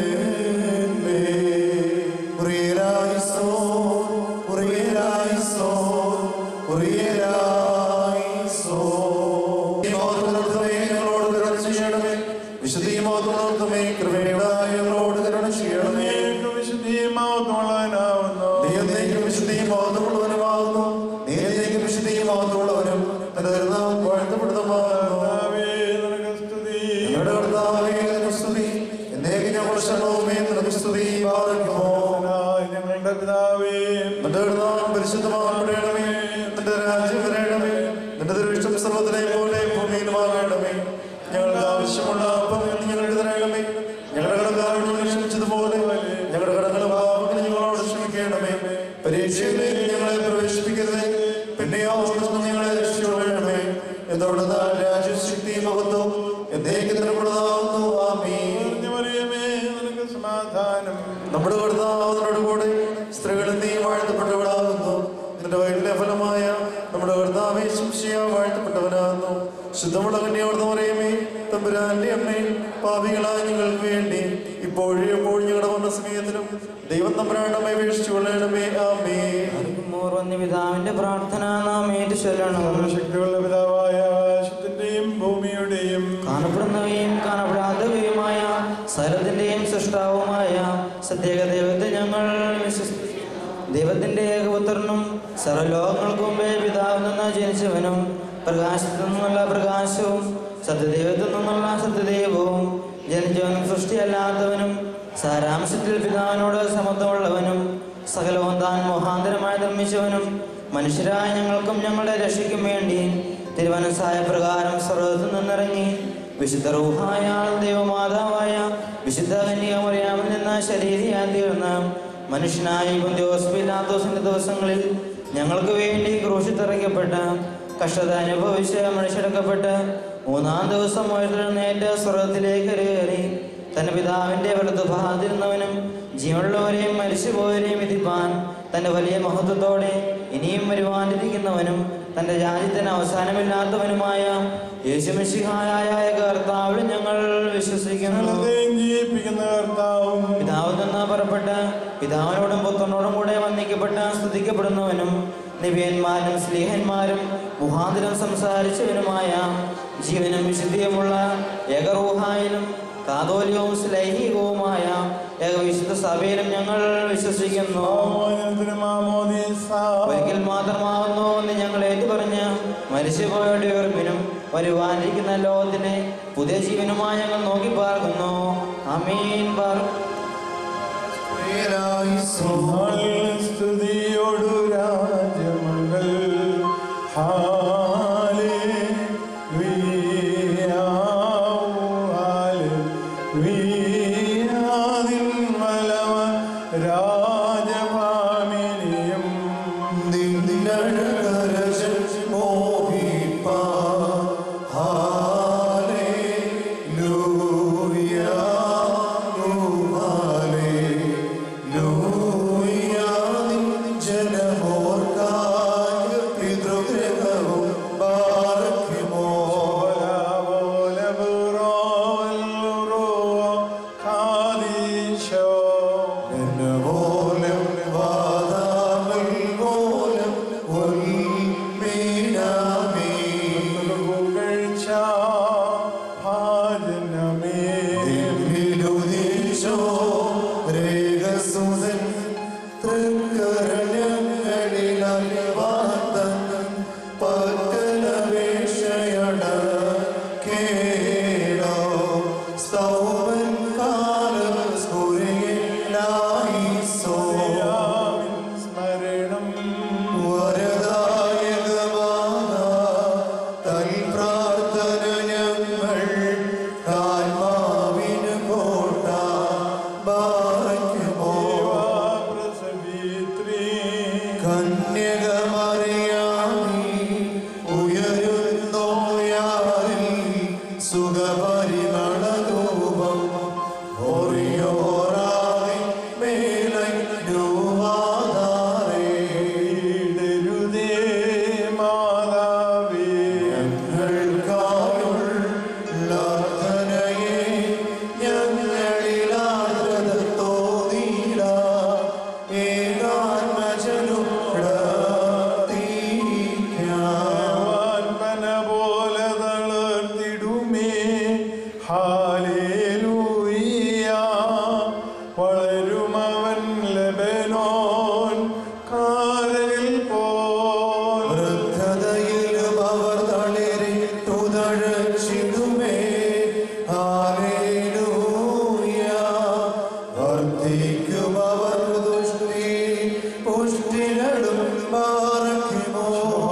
എന്നേക്കും നിനക്കുള്ളതാകുന്നു. ആമേൻ. മറിയമേ, നിനക്ക് സമാധാനം. നമ്മുടെ കർത്താവിനോട് കൂടെ സ്ത്രീകളിൽ നീ വാഴ്ത്തപ്പെട്ടവളാകുന്നു. നിന്റെ വയറ്റിലെ ഫലമായ നമ്മുടെ കർത്താവേ ശംശിയ വാഴ്ത്തപ്പെട്ടവനാകുന്നു. ശുദ്ധമുള്ള കന്യാവർദ്ധ മറിയമേ, തമ്പുരാന്റെ അമ്മേ, പാപികളായ ഞങ്ങൾക്ക് വേണ്ടി ഇപ്പോഴും എപ്പോഴും ഞങ്ങളുടെ വന്ന സമയത്തിലും ദൈവം തമ്പുരാന്റെ അമ്മയെ അപേക്ഷിച്ചു കൊള്ളണമേ. ആമേൻ. പിതാവിന്റെ പ്രാർത്ഥന നാം ഏറ്റുചൊല്ലണം. ശക്തിയുള്ള പിതാവായ ആകാശത്തിന്റെയും ഭൂമിയുടെയും കാണപ്പെടുന്നവയും കാണപ്പെടാത്തവയുമായ സകലത്തിന്റെയും സൃഷ്ടാവുമായ സത്യേക ദൈവത്തെ ഞങ്ങൾ വിശ്വസിക്കുന്നു. ദൈവത്തിന്റെ ഏകപുത്രനും സർവ്വലോകങ്ങൾക്ക് മുമ്പേ പിതാവിൽ നിന്ന് ജനിച്ചവനും പ്രകാശത്തിൽ നിന്നുള്ള പ്രകാശവും സത്യദൈവത്തിൽ നിന്നുള്ള സത്യദൈവവും ജനിച്ചവനും സൃഷ്ടിയല്ലാത്തവനും സാരാംശത്തിൽ പിതാവിനോട് സമത്വമുള്ളവനും സകലവും താൻ മുഖാന്തരമായി നിർമ്മിച്ചവനും മനുഷ്യരായ ഞങ്ങൾക്കും ഞങ്ങളുടെ രക്ഷയ്ക്കും വേണ്ടി തിരുവനസായ പ്രകാരം സ്വർഗ്ഗത്തിൽ നിന്നിറങ്ങി വിശുദ്ധ റൂഹായ ദൈവമാതാവായ വിശുദ്ധ കന്യക മറിയാമിൽ നിന്ന് ശരീരിയായി തീർന്ന് മനുഷ്യനായി പൊന്തിയോസ് പീലാത്തോസിന്റെ ദിവസങ്ങളിൽ ഞങ്ങൾക്ക് വേണ്ടി ക്രൂശിൽ തറയ്ക്കപ്പെട്ട് കഷ്ടത അനുഭവിച്ച് മനുഷ്യടക്കപ്പെട്ട് മൂന്നാം ദിവസം ഉയർത്തെഴുന്നേറ്റ് സ്വർഗ്ഗത്തിലേക്ക് കയറി തന്റെ പിതാവിന്റെ വലതുഭാഗത്തിരുന്നവനും ജീവനുള്ളവരെയും മരിച്ചുപോയവരെയും വിധിപ്പാൻ തന്റെ വലിയ മഹത്വത്തോടെ ഇനിയും വരുവാനിരിക്കുന്നവനും തന്റെ രാജ്യത്തിന് അവസാനമില്ലാത്തവനുമായ യേശുമിശിഹായായ കർത്താവിൽ ഞങ്ങൾ വിശ്വസിക്കുന്നു. പിതാവിൽ നിന്ന് പുറപ്പെട്ട് പിതാവിനോടും പുത്രനോടും കൂടെ വന്ദിക്കപ്പെട്ട് സ്തുതിക്കപ്പെടുന്നവനും നിബിയന്മാരും സ്ലീഹന്മാരും മുഖാന്തരം സംസാരിച്ചവനുമായ ജീവനും വിശുദ്ധിയുമുള്ള ഏകറൂഹായിലും കാതോലികവും സ്ലൈഹികവുമായ ഏകവിശുദ്ധ സഭയിലും ഞങ്ങൾ വിശ്വസിക്കുന്നു. ഒരിക്കൽ മാത്രമാവുന്നു എന്ന് ഞങ്ങൾ ഏറ്റുപറഞ്ഞ് മരിച്ചുപോയവരുടെ ഉയർപ്പിനും വരുവാനിരിക്കുന്ന ലോകത്തിനെ പുതിയ ജീവനുമായി ഞങ്ങൾ നോക്കി പാർക്കുന്നു. ആമീൻ. സ്തുതിയോടു രാജമംഗൾ രാജഭാമിനിയും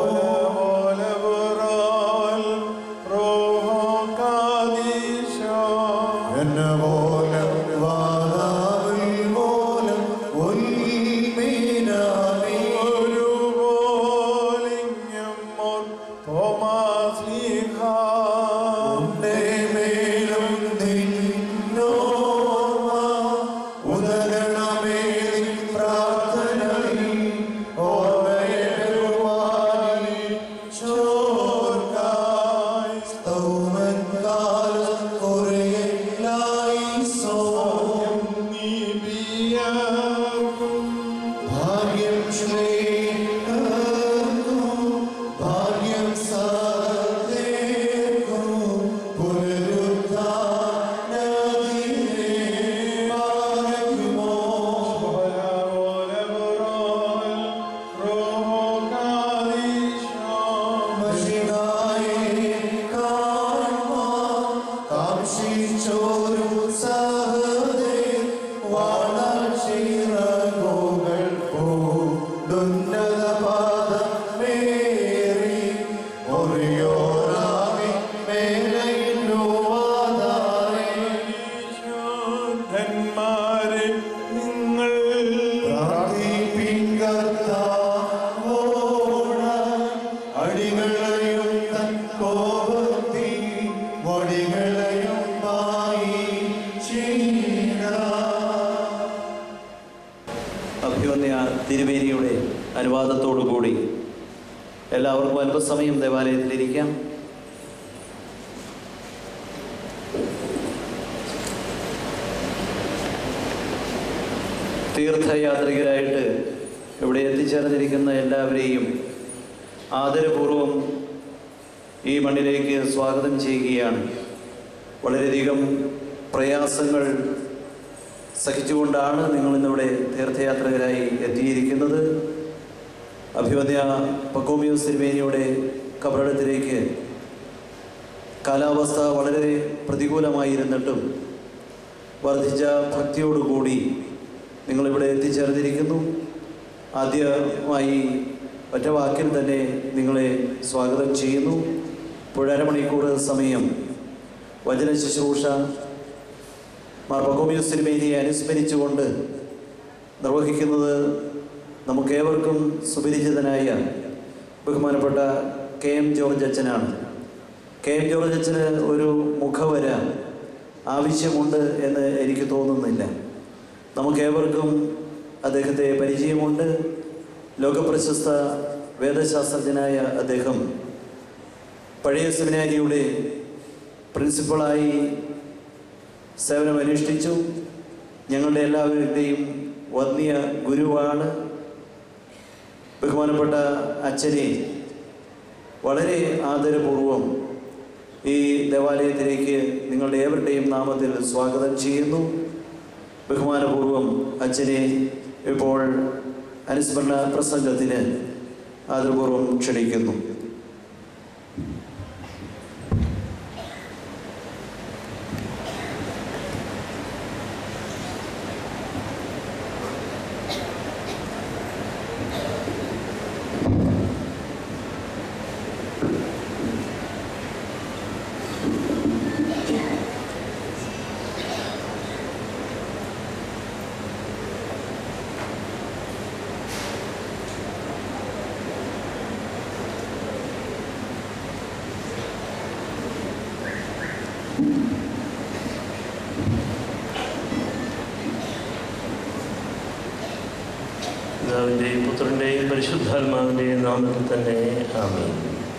Kadisho അനുവാദത്തോടുകൂടി എല്ലാവർക്കും അല്പസമയം ദേവാലയത്തിലിരിക്കാം. തീർത്ഥയാത്രികരായിട്ട് ഇവിടെ എത്തിച്ചേർന്നിരിക്കുന്ന എല്ലാവരെയും ആദരപൂർവം ഈ മണ്ണിലേക്ക് സ്വാഗതം ചെയ്യുകയാണ്. വളരെയധികം പ്രയാസങ്ങൾ സഹിച്ചുകൊണ്ടാണ് നിങ്ങളിന്നിവിടെ തീർത്ഥയാത്രികരായി എത്തിയിരിക്കുന്നത്. അഭിവന്യ പക്കോമിയോസ് തിരുമേനിയുടെ കബറിടത്തിലേക്ക് കാലാവസ്ഥ വളരെ പ്രതികൂലമായിരുന്നിട്ടും വർദ്ധിച്ച ഭക്തിയോടുകൂടി നിങ്ങളിവിടെ എത്തിച്ചേർന്നിരിക്കുന്നു. ആദ്യമായി ഒറ്റ വാക്കിൽ തന്നെ നിങ്ങളെ സ്വാഗതം ചെയ്യുന്നു. ഇപ്പോൾ അരമണിക്കൂർ സമയം വചന ശുശ്രൂഷ മാർ പക്കോമിയോസ് തിരുമേനിയെ അനുസ്മരിച്ചുകൊണ്ട് നിർവഹിക്കുന്നത് നമുക്കേവർക്കും സുപരിചിതനായ ബഹുമാനപ്പെട്ട KM ജോർജ് അച്ഛനാണ്. KM ജോർജ് അച്ഛന് ഒരു മുഖവര ആവശ്യമുണ്ട് എന്ന് എനിക്ക് തോന്നുന്നില്ല. നമുക്കേവർക്കും അദ്ദേഹത്തെ പരിചയമുണ്ട്. ലോകപ്രശസ്ത വേദശാസ്ത്രജ്ഞനായ അദ്ദേഹം പഴയ സെമിനാരിയുടെ പ്രിൻസിപ്പളായി സേവനമനുഷ്ഠിച്ചു. ഞങ്ങളുടെ എല്ലാവരുടെയും വന്യ ഗുരുവാണ്. ബഹുമാനപ്പെട്ട അച്ഛനെ വളരെ ആദരപൂർവം ഈ ദേവാലയത്തിലേക്ക് നിങ്ങളുടെ ഏവരുടെയും നാമത്തിൽ സ്വാഗതം ചെയ്യുന്നു. ബഹുമാനപൂർവം അച്ഛനെ ഇപ്പോൾ അനുസ്മരണ പ്രസംഗത്തിന് ആദരപൂർവം ക്ഷണിക്കുന്നു. പിതാവിൻ്റെയും പുത്രൻ്റെയും പരിശുദ്ധാത്മാവിൻ്റെയും നാമത്തിൽ തന്നെ ആമേൻ.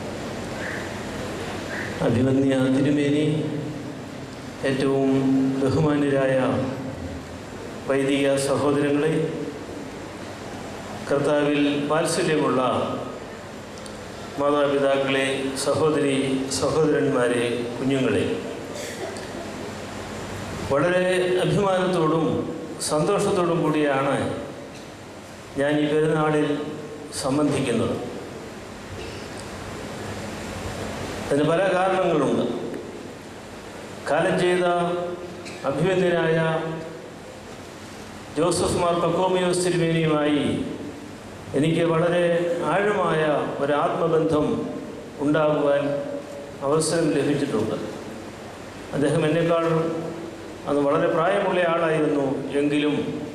അഭിവന്യ തിരുമേനി, ഏറ്റവും ബഹുമാന്യരായ വൈദിക സഹോദരങ്ങളെ, കർത്താവിൽ വാത്സല്യമുള്ള മാതാപിതാക്കളെ, സഹോദരന്മാരെ, കുഞ്ഞുങ്ങളെ, വളരെ അഭിമാനത്തോടും സന്തോഷത്തോടും കൂടിയാണ് ഞാൻ ഈ പെരുന്നാളിൽ സംബന്ധിക്കുന്നത്. അതിന് പല കാരണങ്ങളുണ്ട്. കാലം ചെയ്ത അഭിവന്ദ്യനായ ജോസഫ് മാർ പക്കോമിയോസ് തിരുമേനിയുമായി എനിക്ക് വളരെ ആഴമായ ഒരാത്മബന്ധം ഉണ്ടാകുവാൻ അവസരം ലഭിച്ചിട്ടുണ്ട്. അദ്ദേഹം എന്നെക്കാൾ അന്ന് വളരെ പ്രായമുള്ള ആളായിരുന്നു. എങ്കിലും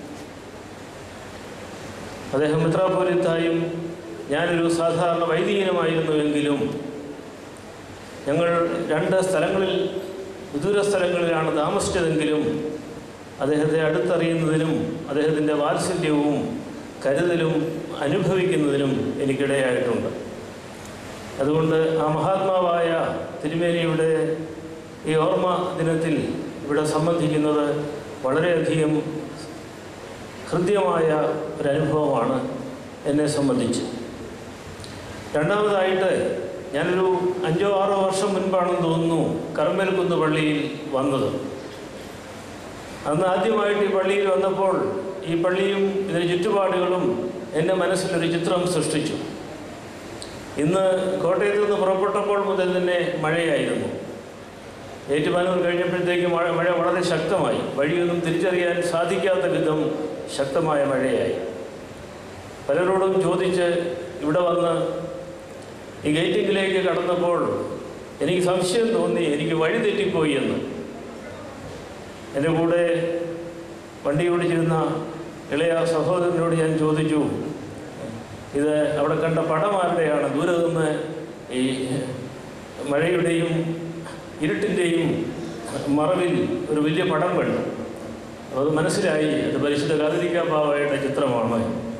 അദ്ദേഹം മെത്രാപ്പോലീത്തായും ഞാനൊരു സാധാരണ വൈദികനുമായിരുന്നുവെങ്കിലും ഞങ്ങൾ രണ്ട് സ്ഥലങ്ങളിൽ, വിദൂര സ്ഥലങ്ങളിലാണ് താമസിച്ചതെങ്കിലും അദ്ദേഹത്തെ അടുത്തറിയുന്നതിനും അദ്ദേഹത്തിൻ്റെ വാത്സല്യവും കരുതലും അനുഭവിക്കുന്നതിനും എനിക്കിടയായിട്ടുണ്ട്. അതുകൊണ്ട് ആ മഹാത്മാവായ തിരുമേനിയുടെ ഈ ഓർമ്മ ദിനത്തിൽ ഇവിടെ സംബന്ധിക്കുന്നത് വളരെയധികം ഹൃദ്യമായ ഒരനുഭവമാണ് എന്നെ സംബന്ധിച്ച്. രണ്ടാമതായിട്ട് ഞാനൊരു 5-6 വർഷം മുൻപാണെന്ന് തോന്നുന്നു കർമ്മൽകുന്ന് പള്ളിയിൽ വന്നത്. അന്ന് ആദ്യമായിട്ട് ഈ പള്ളിയിൽ വന്നപ്പോൾ ഈ പള്ളിയും ഇതിന് ചുറ്റുപാടുകളും എൻ്റെ മനസ്സിലൊരു ചിത്രം സൃഷ്ടിച്ചു. ഇന്ന് കോട്ടയത്ത് നിന്ന് പുറപ്പെട്ടപ്പോൾ മുതൽ തന്നെ മഴയായിരുന്നു. ഏറ്റുമാനൂർ കഴിഞ്ഞപ്പോഴത്തേക്ക് മഴ വളരെ ശക്തമായി. വഴിയൊന്നും തിരിച്ചറിയാൻ സാധിക്കാത്ത വിധം ശക്തമായ മഴയായി. പലരോടും ചോദിച്ച് ഇവിടെ വന്ന് ഈ ഗേറ്റിങ്ങിലേക്ക് കടന്നപ്പോൾ എനിക്ക് സംശയം തോന്നി, എനിക്ക് വഴി തെറ്റിപ്പോയി എന്ന്. എൻ്റെ കൂടെ വണ്ടി ഓടിച്ചിരുന്ന ഇളയ സഹോദരനോട് ഞാൻ ചോദിച്ചു, ഇത് അവിടെ കണ്ട പടം ആരുടെയാണ്? ദൂരെ നിന്ന് ഈ മഴയുടെയും ഇരുട്ടിൻ്റെയും മറവിൽ ഒരു വലിയ പടം കണ്ടു. അത് മനസ്സിലായി, അത് പരിശുദ്ധ കാതലിക്ക പാവയുടെ ചിത്രമാണ്.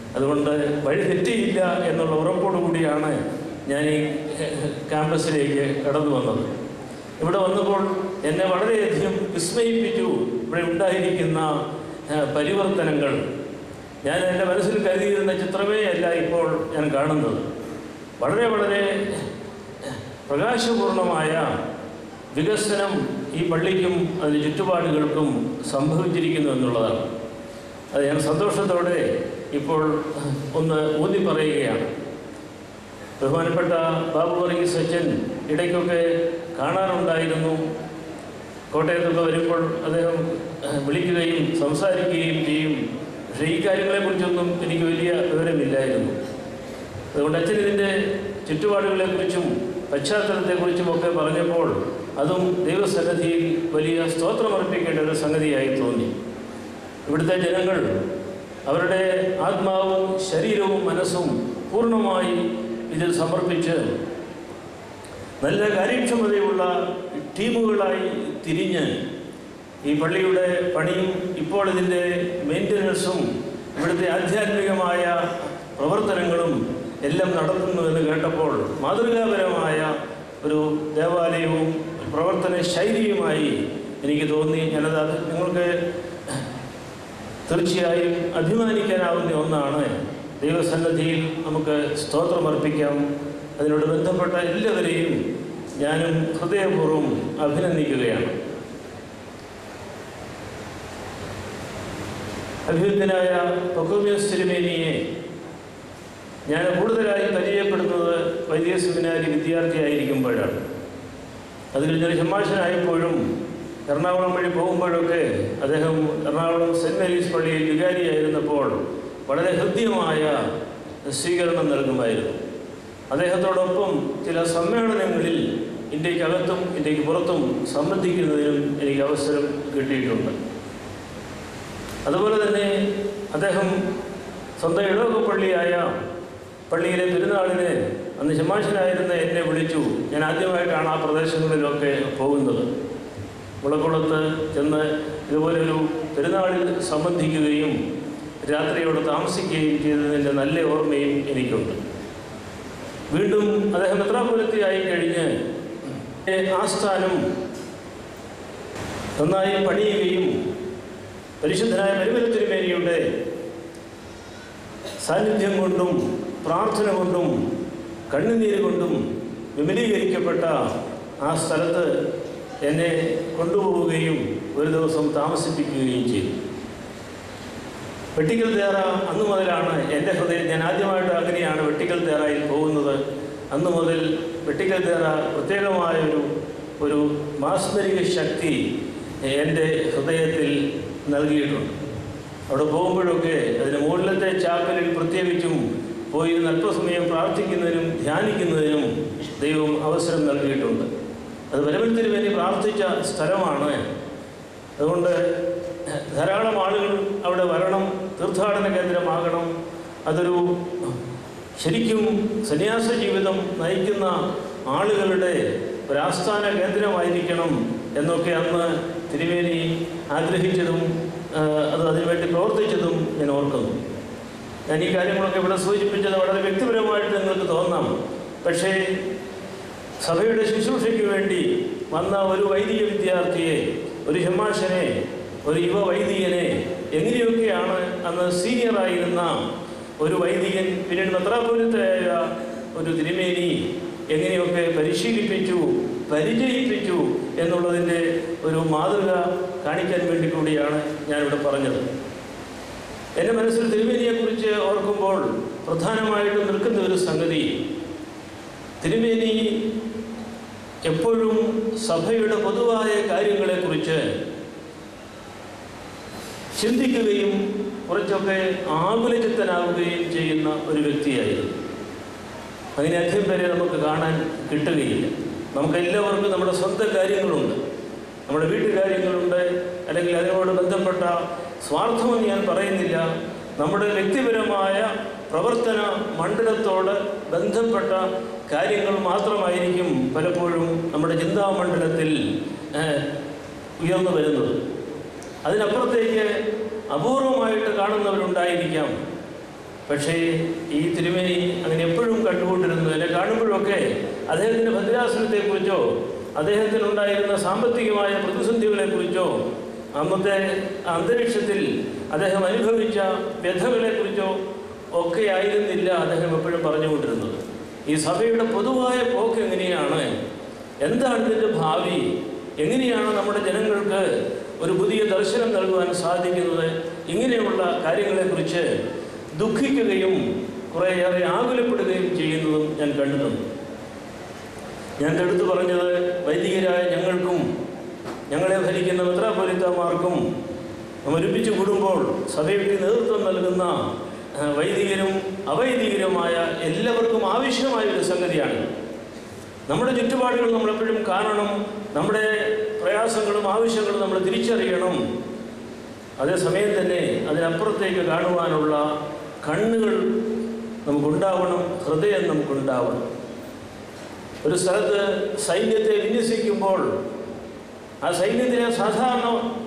അതുകൊണ്ട് വഴി തെറ്റിയില്ല എന്നുള്ള ഉറപ്പോടു കൂടിയാണ് ഞാൻ ഈ ക്യാമ്പസിലേക്ക് കടന്നു വന്നത്. ഇവിടെ വന്നപ്പോൾ എന്നെ വളരെയധികം വിസ്മയിപ്പിച്ചു ഇവിടെ ഉണ്ടായിരിക്കുന്ന പരിവർത്തനങ്ങൾ. ഞാൻ എൻ്റെ മനസ്സിൽ കരുതിയിരുന്ന ചിത്രമേ അല്ല ഇപ്പോൾ ഞാൻ കാണുന്നത്. വളരെ വളരെ പ്രകാശപൂർണമായ വികസനം ഈ പള്ളിക്കും അതിന് ചുറ്റുപാടുകൾക്കും സംഭവിച്ചിരിക്കുന്നു എന്നുള്ളതാണ്. അത് ഞാൻ സന്തോഷത്തോടെ ഇപ്പോൾ ഒന്ന് ഊന്നി പറയുകയാണ്. ബഹുമാനപ്പെട്ട ബാബു വർഗീസ് അച്ഛൻ ഇടയ്ക്കൊക്കെ കാണാറുണ്ടായിരുന്നു. കോട്ടയത്തൊക്കെ വരുമ്പോൾ അദ്ദേഹം വിളിക്കുകയും സംസാരിക്കുകയും ചെയ്യും. പക്ഷേ ഈ കാര്യങ്ങളെക്കുറിച്ചൊന്നും എനിക്ക് വലിയ വിവരമില്ലായിരുന്നു. അതുകൊണ്ട് അച്ഛൻ ഇതിൻ്റെ ചുറ്റുപാടുകളെക്കുറിച്ചും പശ്ചാത്തലത്തെക്കുറിച്ചുമൊക്കെ പറഞ്ഞപ്പോൾ അതും ദൈവസന്നിധിയിൽ വലിയ സ്തോത്രമർപ്പിക്കേണ്ട ഒരു സംഗതിയായി തോന്നി. ഇവിടുത്തെ ജനങ്ങൾ അവരുടെ ആത്മാവും ശരീരവും മനസ്സും പൂർണ്ണമായി ഇതിൽ സമർപ്പിച്ച് നല്ല കാര്യക്ഷമതയുള്ള ടീമുകളായി തിരിഞ്ഞ് ഈ പള്ളിയുടെ പണിയും ഇപ്പോൾ ഇതിൻ്റെ മെയിൻ്റനൻസും ഇവിടുത്തെ ആധ്യാത്മികമായ പ്രവർത്തനങ്ങളും എല്ലാം നടത്തുന്നുവെന്ന് കേട്ടപ്പോൾ മാതൃകാപരമായ ഒരു ദേവാലയവും പ്രവർത്തന ശൈലിയുമായി എനിക്ക് തോന്നി. ഞാനത് നിങ്ങൾക്ക് തീർച്ചയായും അഭിമാനിക്കാനാവുന്ന ഒന്നാണ്. ദൈവസന്നിധിയിൽ നമുക്ക് സ്തോത്രമർപ്പിക്കാം. അതിനോട് ബന്ധപ്പെട്ട എല്ലാവരെയും ഞാനും ഹൃദയപൂർവ്വം അഭിനന്ദിക്കുകയാണ്. അഭിവൃദ്ധനായ പക്കോമ്യസ് തിരുമേനിയെ ഞാൻ കൂടുതലായി പരിചയപ്പെടുന്നത് വൈദിക സെമിനാരി വിദ്യാർത്ഥിയായിരിക്കുമ്പോഴാണ്. അത് കഴിഞ്ഞൊരു ഷമ്മാശനായപ്പോഴും എറണാകുളം വഴി പോകുമ്പോഴൊക്കെ അദ്ദേഹം എറണാകുളം സെൻറ്റ് മേരീസ് പള്ളിയിൽ വികാരിയായിരുന്നപ്പോൾ വളരെ ഹൃദ്യമായ സ്വീകരണം നൽകുമായിരുന്നു. അദ്ദേഹത്തോടൊപ്പം ചില സമ്മേളനങ്ങളിൽ ഇന്ത്യക്കകത്തും ഇന്ത്യക്ക് പുറത്തും സംബന്ധിക്കുന്നതിനും എനിക്ക് അവസരം കിട്ടിയിട്ടുണ്ട്. അതുപോലെ തന്നെ അദ്ദേഹം സ്വന്തം ഇടവകപ്പള്ളിയായ പള്ളിയിലെ പെരുന്നാളിന് അന്ന് ശമാശനായിരുന്ന എന്നെ വിളിച്ചു. ഞാൻ ആദ്യമായിട്ടാണ് ആ പ്രദേശങ്ങളിലൊക്കെ പോകുന്നത്. മുളക്കുളത്ത് ചെന്ന് ഇതുപോലൊരു പെരുന്നാളിൽ സംബന്ധിക്കുകയും രാത്രിയോടെ താമസിക്കുകയും ചെയ്തതിൻ്റെ നല്ല ഓർമ്മയും എനിക്കുണ്ട്. വീണ്ടും അദ്ദേഹം മെത്രാപ്പൊലീത്തയായി കഴിഞ്ഞ് ആസ്ഥാനം നന്നായി പണിയുകയും പരിശുദ്ധനായ പരിമല തിരുമേനിയുടെ സാന്നിധ്യം കൊണ്ടും പ്രാർത്ഥന കൊണ്ടും കണ്ണുനീര് കൊണ്ടും വിമലീകരിക്കപ്പെട്ട ആ സ്ഥലത്ത് എന്നെ കൊണ്ടുപോവുകയും ഒരു ദിവസം താമസിപ്പിക്കുകയും ചെയ്തു. വെട്ടിക്കൽ തേറ അന്നു മുതലാണ് എൻ്റെ ഹൃദയം, ഞാൻ ആദ്യമായിട്ട് അങ്ങനെയാണ് വെട്ടിക്കൽ തേറയിൽ പോകുന്നത്. അന്നു മുതൽ വെട്ടിക്കൽ തേറ പ്രത്യേകമായ ഒരു മാസ്മരിക ശക്തി എൻ്റെ ഹൃദയത്തിൽ നൽകിയിട്ടുണ്ട്. അവിടെ പോകുമ്പോഴൊക്കെ അതിന് മുകളിലത്തെ ചാപ്പലിൽ പ്രത്യേകിച്ചും പോയി അല്പസമയം പ്രാർത്ഥിക്കുന്നതിനും ധ്യാനിക്കുന്നതിനും ദൈവം അവസരം നൽകിയിട്ടുണ്ട്. അത് പരമത്തിന് വേണ്ടി പ്രാർത്ഥിച്ച സ്ഥലമാണ്. അതുകൊണ്ട് ധാരാളം ആളുകൾ അവിടെ വരണം, തീർത്ഥാടന കേന്ദ്രമാകണം. അതൊരു ശരിക്കും സന്യാസ ജീവിതം നയിക്കുന്ന ആളുകളുടെ ഒരാസ്ഥാന കേന്ദ്രമായിരിക്കണം എന്നൊക്കെ അന്ന് തിരുമേനി ആഗ്രഹിച്ചതും അതിനുവേണ്ടി പ്രവർത്തിച്ചതും ഞാൻ ഓർക്കുന്നു. ഞാൻ ഈ കാര്യങ്ങളൊക്കെ ഇവിടെ സൂചിപ്പിച്ചത് വളരെ വ്യക്തിപരമായിട്ട് നിങ്ങൾക്ക് തോന്നാം. പക്ഷേ സഭയുടെ ശുശ്രൂഷയ്ക്ക് വേണ്ടി വന്ന ഒരു വൈദിക വിദ്യാർത്ഥിയെ, ഒരു ഷമ്മാശനെ, ഒരു യുവ വൈദികനെ എങ്ങനെയൊക്കെയാണ് അന്ന് സീനിയറായിരുന്ന ഒരു വൈദികൻ, പിന്നീട് മെത്രാപ്പൊലീത്തയായ ഒരു തിരുമേനി എങ്ങനെയൊക്കെ പരിശീലിപ്പിച്ചു, പരിചയിപ്പിച്ചു എന്നുള്ളതിൻ്റെ ഒരു മാതൃക കാണിക്കാൻ വേണ്ടി കൂടിയാണ് ഞാനിവിടെ പറഞ്ഞത്. എൻ്റെ മനസ്സിൽ തിരുമേനിയെക്കുറിച്ച് ഓർക്കുമ്പോൾ പ്രധാനമായിട്ടും നിൽക്കുന്ന ഒരു സംഗതി, തിരുമേനി എപ്പോഴും സഭയുടെ പൊതുവായ കാര്യങ്ങളെക്കുറിച്ച് ചിന്തിക്കുകയും കുറച്ചൊക്കെ ആകുലചിത്തനാവുകയും ചെയ്യുന്ന ഒരു വ്യക്തിയായിരുന്നു. അങ്ങനെ അധികം പേരെ നമുക്ക് കാണാൻ കിട്ടുകയില്ല. നമുക്കെല്ലാവർക്കും നമ്മുടെ സ്വന്തം കാര്യങ്ങളുണ്ട്, നമ്മുടെ വീട്ടുകാര്യങ്ങളുണ്ട്, അല്ലെങ്കിൽ അതിനോട് ബന്ധപ്പെട്ട സ്വാർത്ഥമെന്ന് ഞാൻ പറയുന്നില്ല, നമ്മുടെ വ്യക്തിപരമായ പ്രവർത്തന മണ്ഡലത്തോട് ബന്ധപ്പെട്ട കാര്യങ്ങൾ മാത്രമായിരിക്കും പലപ്പോഴും നമ്മുടെ ചിന്താമണ്ഡലത്തിൽ ഉയർന്നു വരുന്നത്. അതിനപ്പുറത്തേക്ക് അപൂർവമായിട്ട് കാണുന്നവരുണ്ടായിരിക്കാം. പക്ഷേ ഈ തിരുമേനി അങ്ങനെ എപ്പോഴും കണ്ടുകൊണ്ടിരുന്നു. എന്നെ കാണുമ്പോഴൊക്കെ അദ്ദേഹത്തിൻ്റെ ഭദ്രാസനത്തെക്കുറിച്ചോ അദ്ദേഹത്തിനുണ്ടായിരുന്ന സാമ്പത്തികമായ പ്രതിസന്ധികളെക്കുറിച്ചോ അന്നത്തെ അന്തരീക്ഷത്തിൽ അദ്ദേഹം അനുഭവിച്ച വ്യഥകളെക്കുറിച്ചോ ഒക്കെ ആയിരുന്നില്ല അദ്ദേഹം എപ്പോഴും പറഞ്ഞുകൊണ്ടിരുന്നത്. ഈ സഭയുടെ പൊതുവായ പോക്ക് എങ്ങനെയാണ്, എന്താണ് ഇതിൻ്റെ ഭാവി, എങ്ങനെയാണ് നമ്മുടെ ജനങ്ങൾക്ക് ഒരു പുതിയ ദർശനം നൽകുവാൻ സാധിക്കുന്നത്, ഇങ്ങനെയുള്ള കാര്യങ്ങളെക്കുറിച്ച് ദുഃഖിക്കുകയും കുറേയേറെ ആകുലപ്പെടുകയും ചെയ്യുന്നതും ഞാൻ കണ്ടിട്ടുണ്ട്. ഞാൻ എടുത്തു പറഞ്ഞത് വൈദികരായ ഞങ്ങൾക്കും ഞങ്ങളെ ഭരിക്കുന്ന മെത്രാപ്പൊലീത്തമാർക്കും ഒരുമിച്ച് കൂടുമ്പോൾ സഭയ്ക്ക് നേതൃത്വം നൽകുന്ന വൈദികരും അവൈദികരുമായ എല്ലാവർക്കും ആവശ്യമായൊരു സംഗതിയാണ്. നമ്മുടെ ചുറ്റുപാടുകൾ നമ്മളെപ്പോഴും കാണണം, നമ്മുടെ പ്രയാസങ്ങളും ആവശ്യങ്ങളും നമ്മൾ തിരിച്ചറിയണം. അതേസമയം തന്നെ അതിനപ്പുറത്തേക്ക് കാണുവാനുള്ള കണ്ണുകൾ നമുക്കുണ്ടാവണം, ഹൃദയം നമുക്കുണ്ടാവണം. ഒരു സ്ഥലത്ത് സൈന്യത്തെ വിന്യസിക്കുമ്പോൾ ആ സൈന്യത്തിലെ സാധാരണ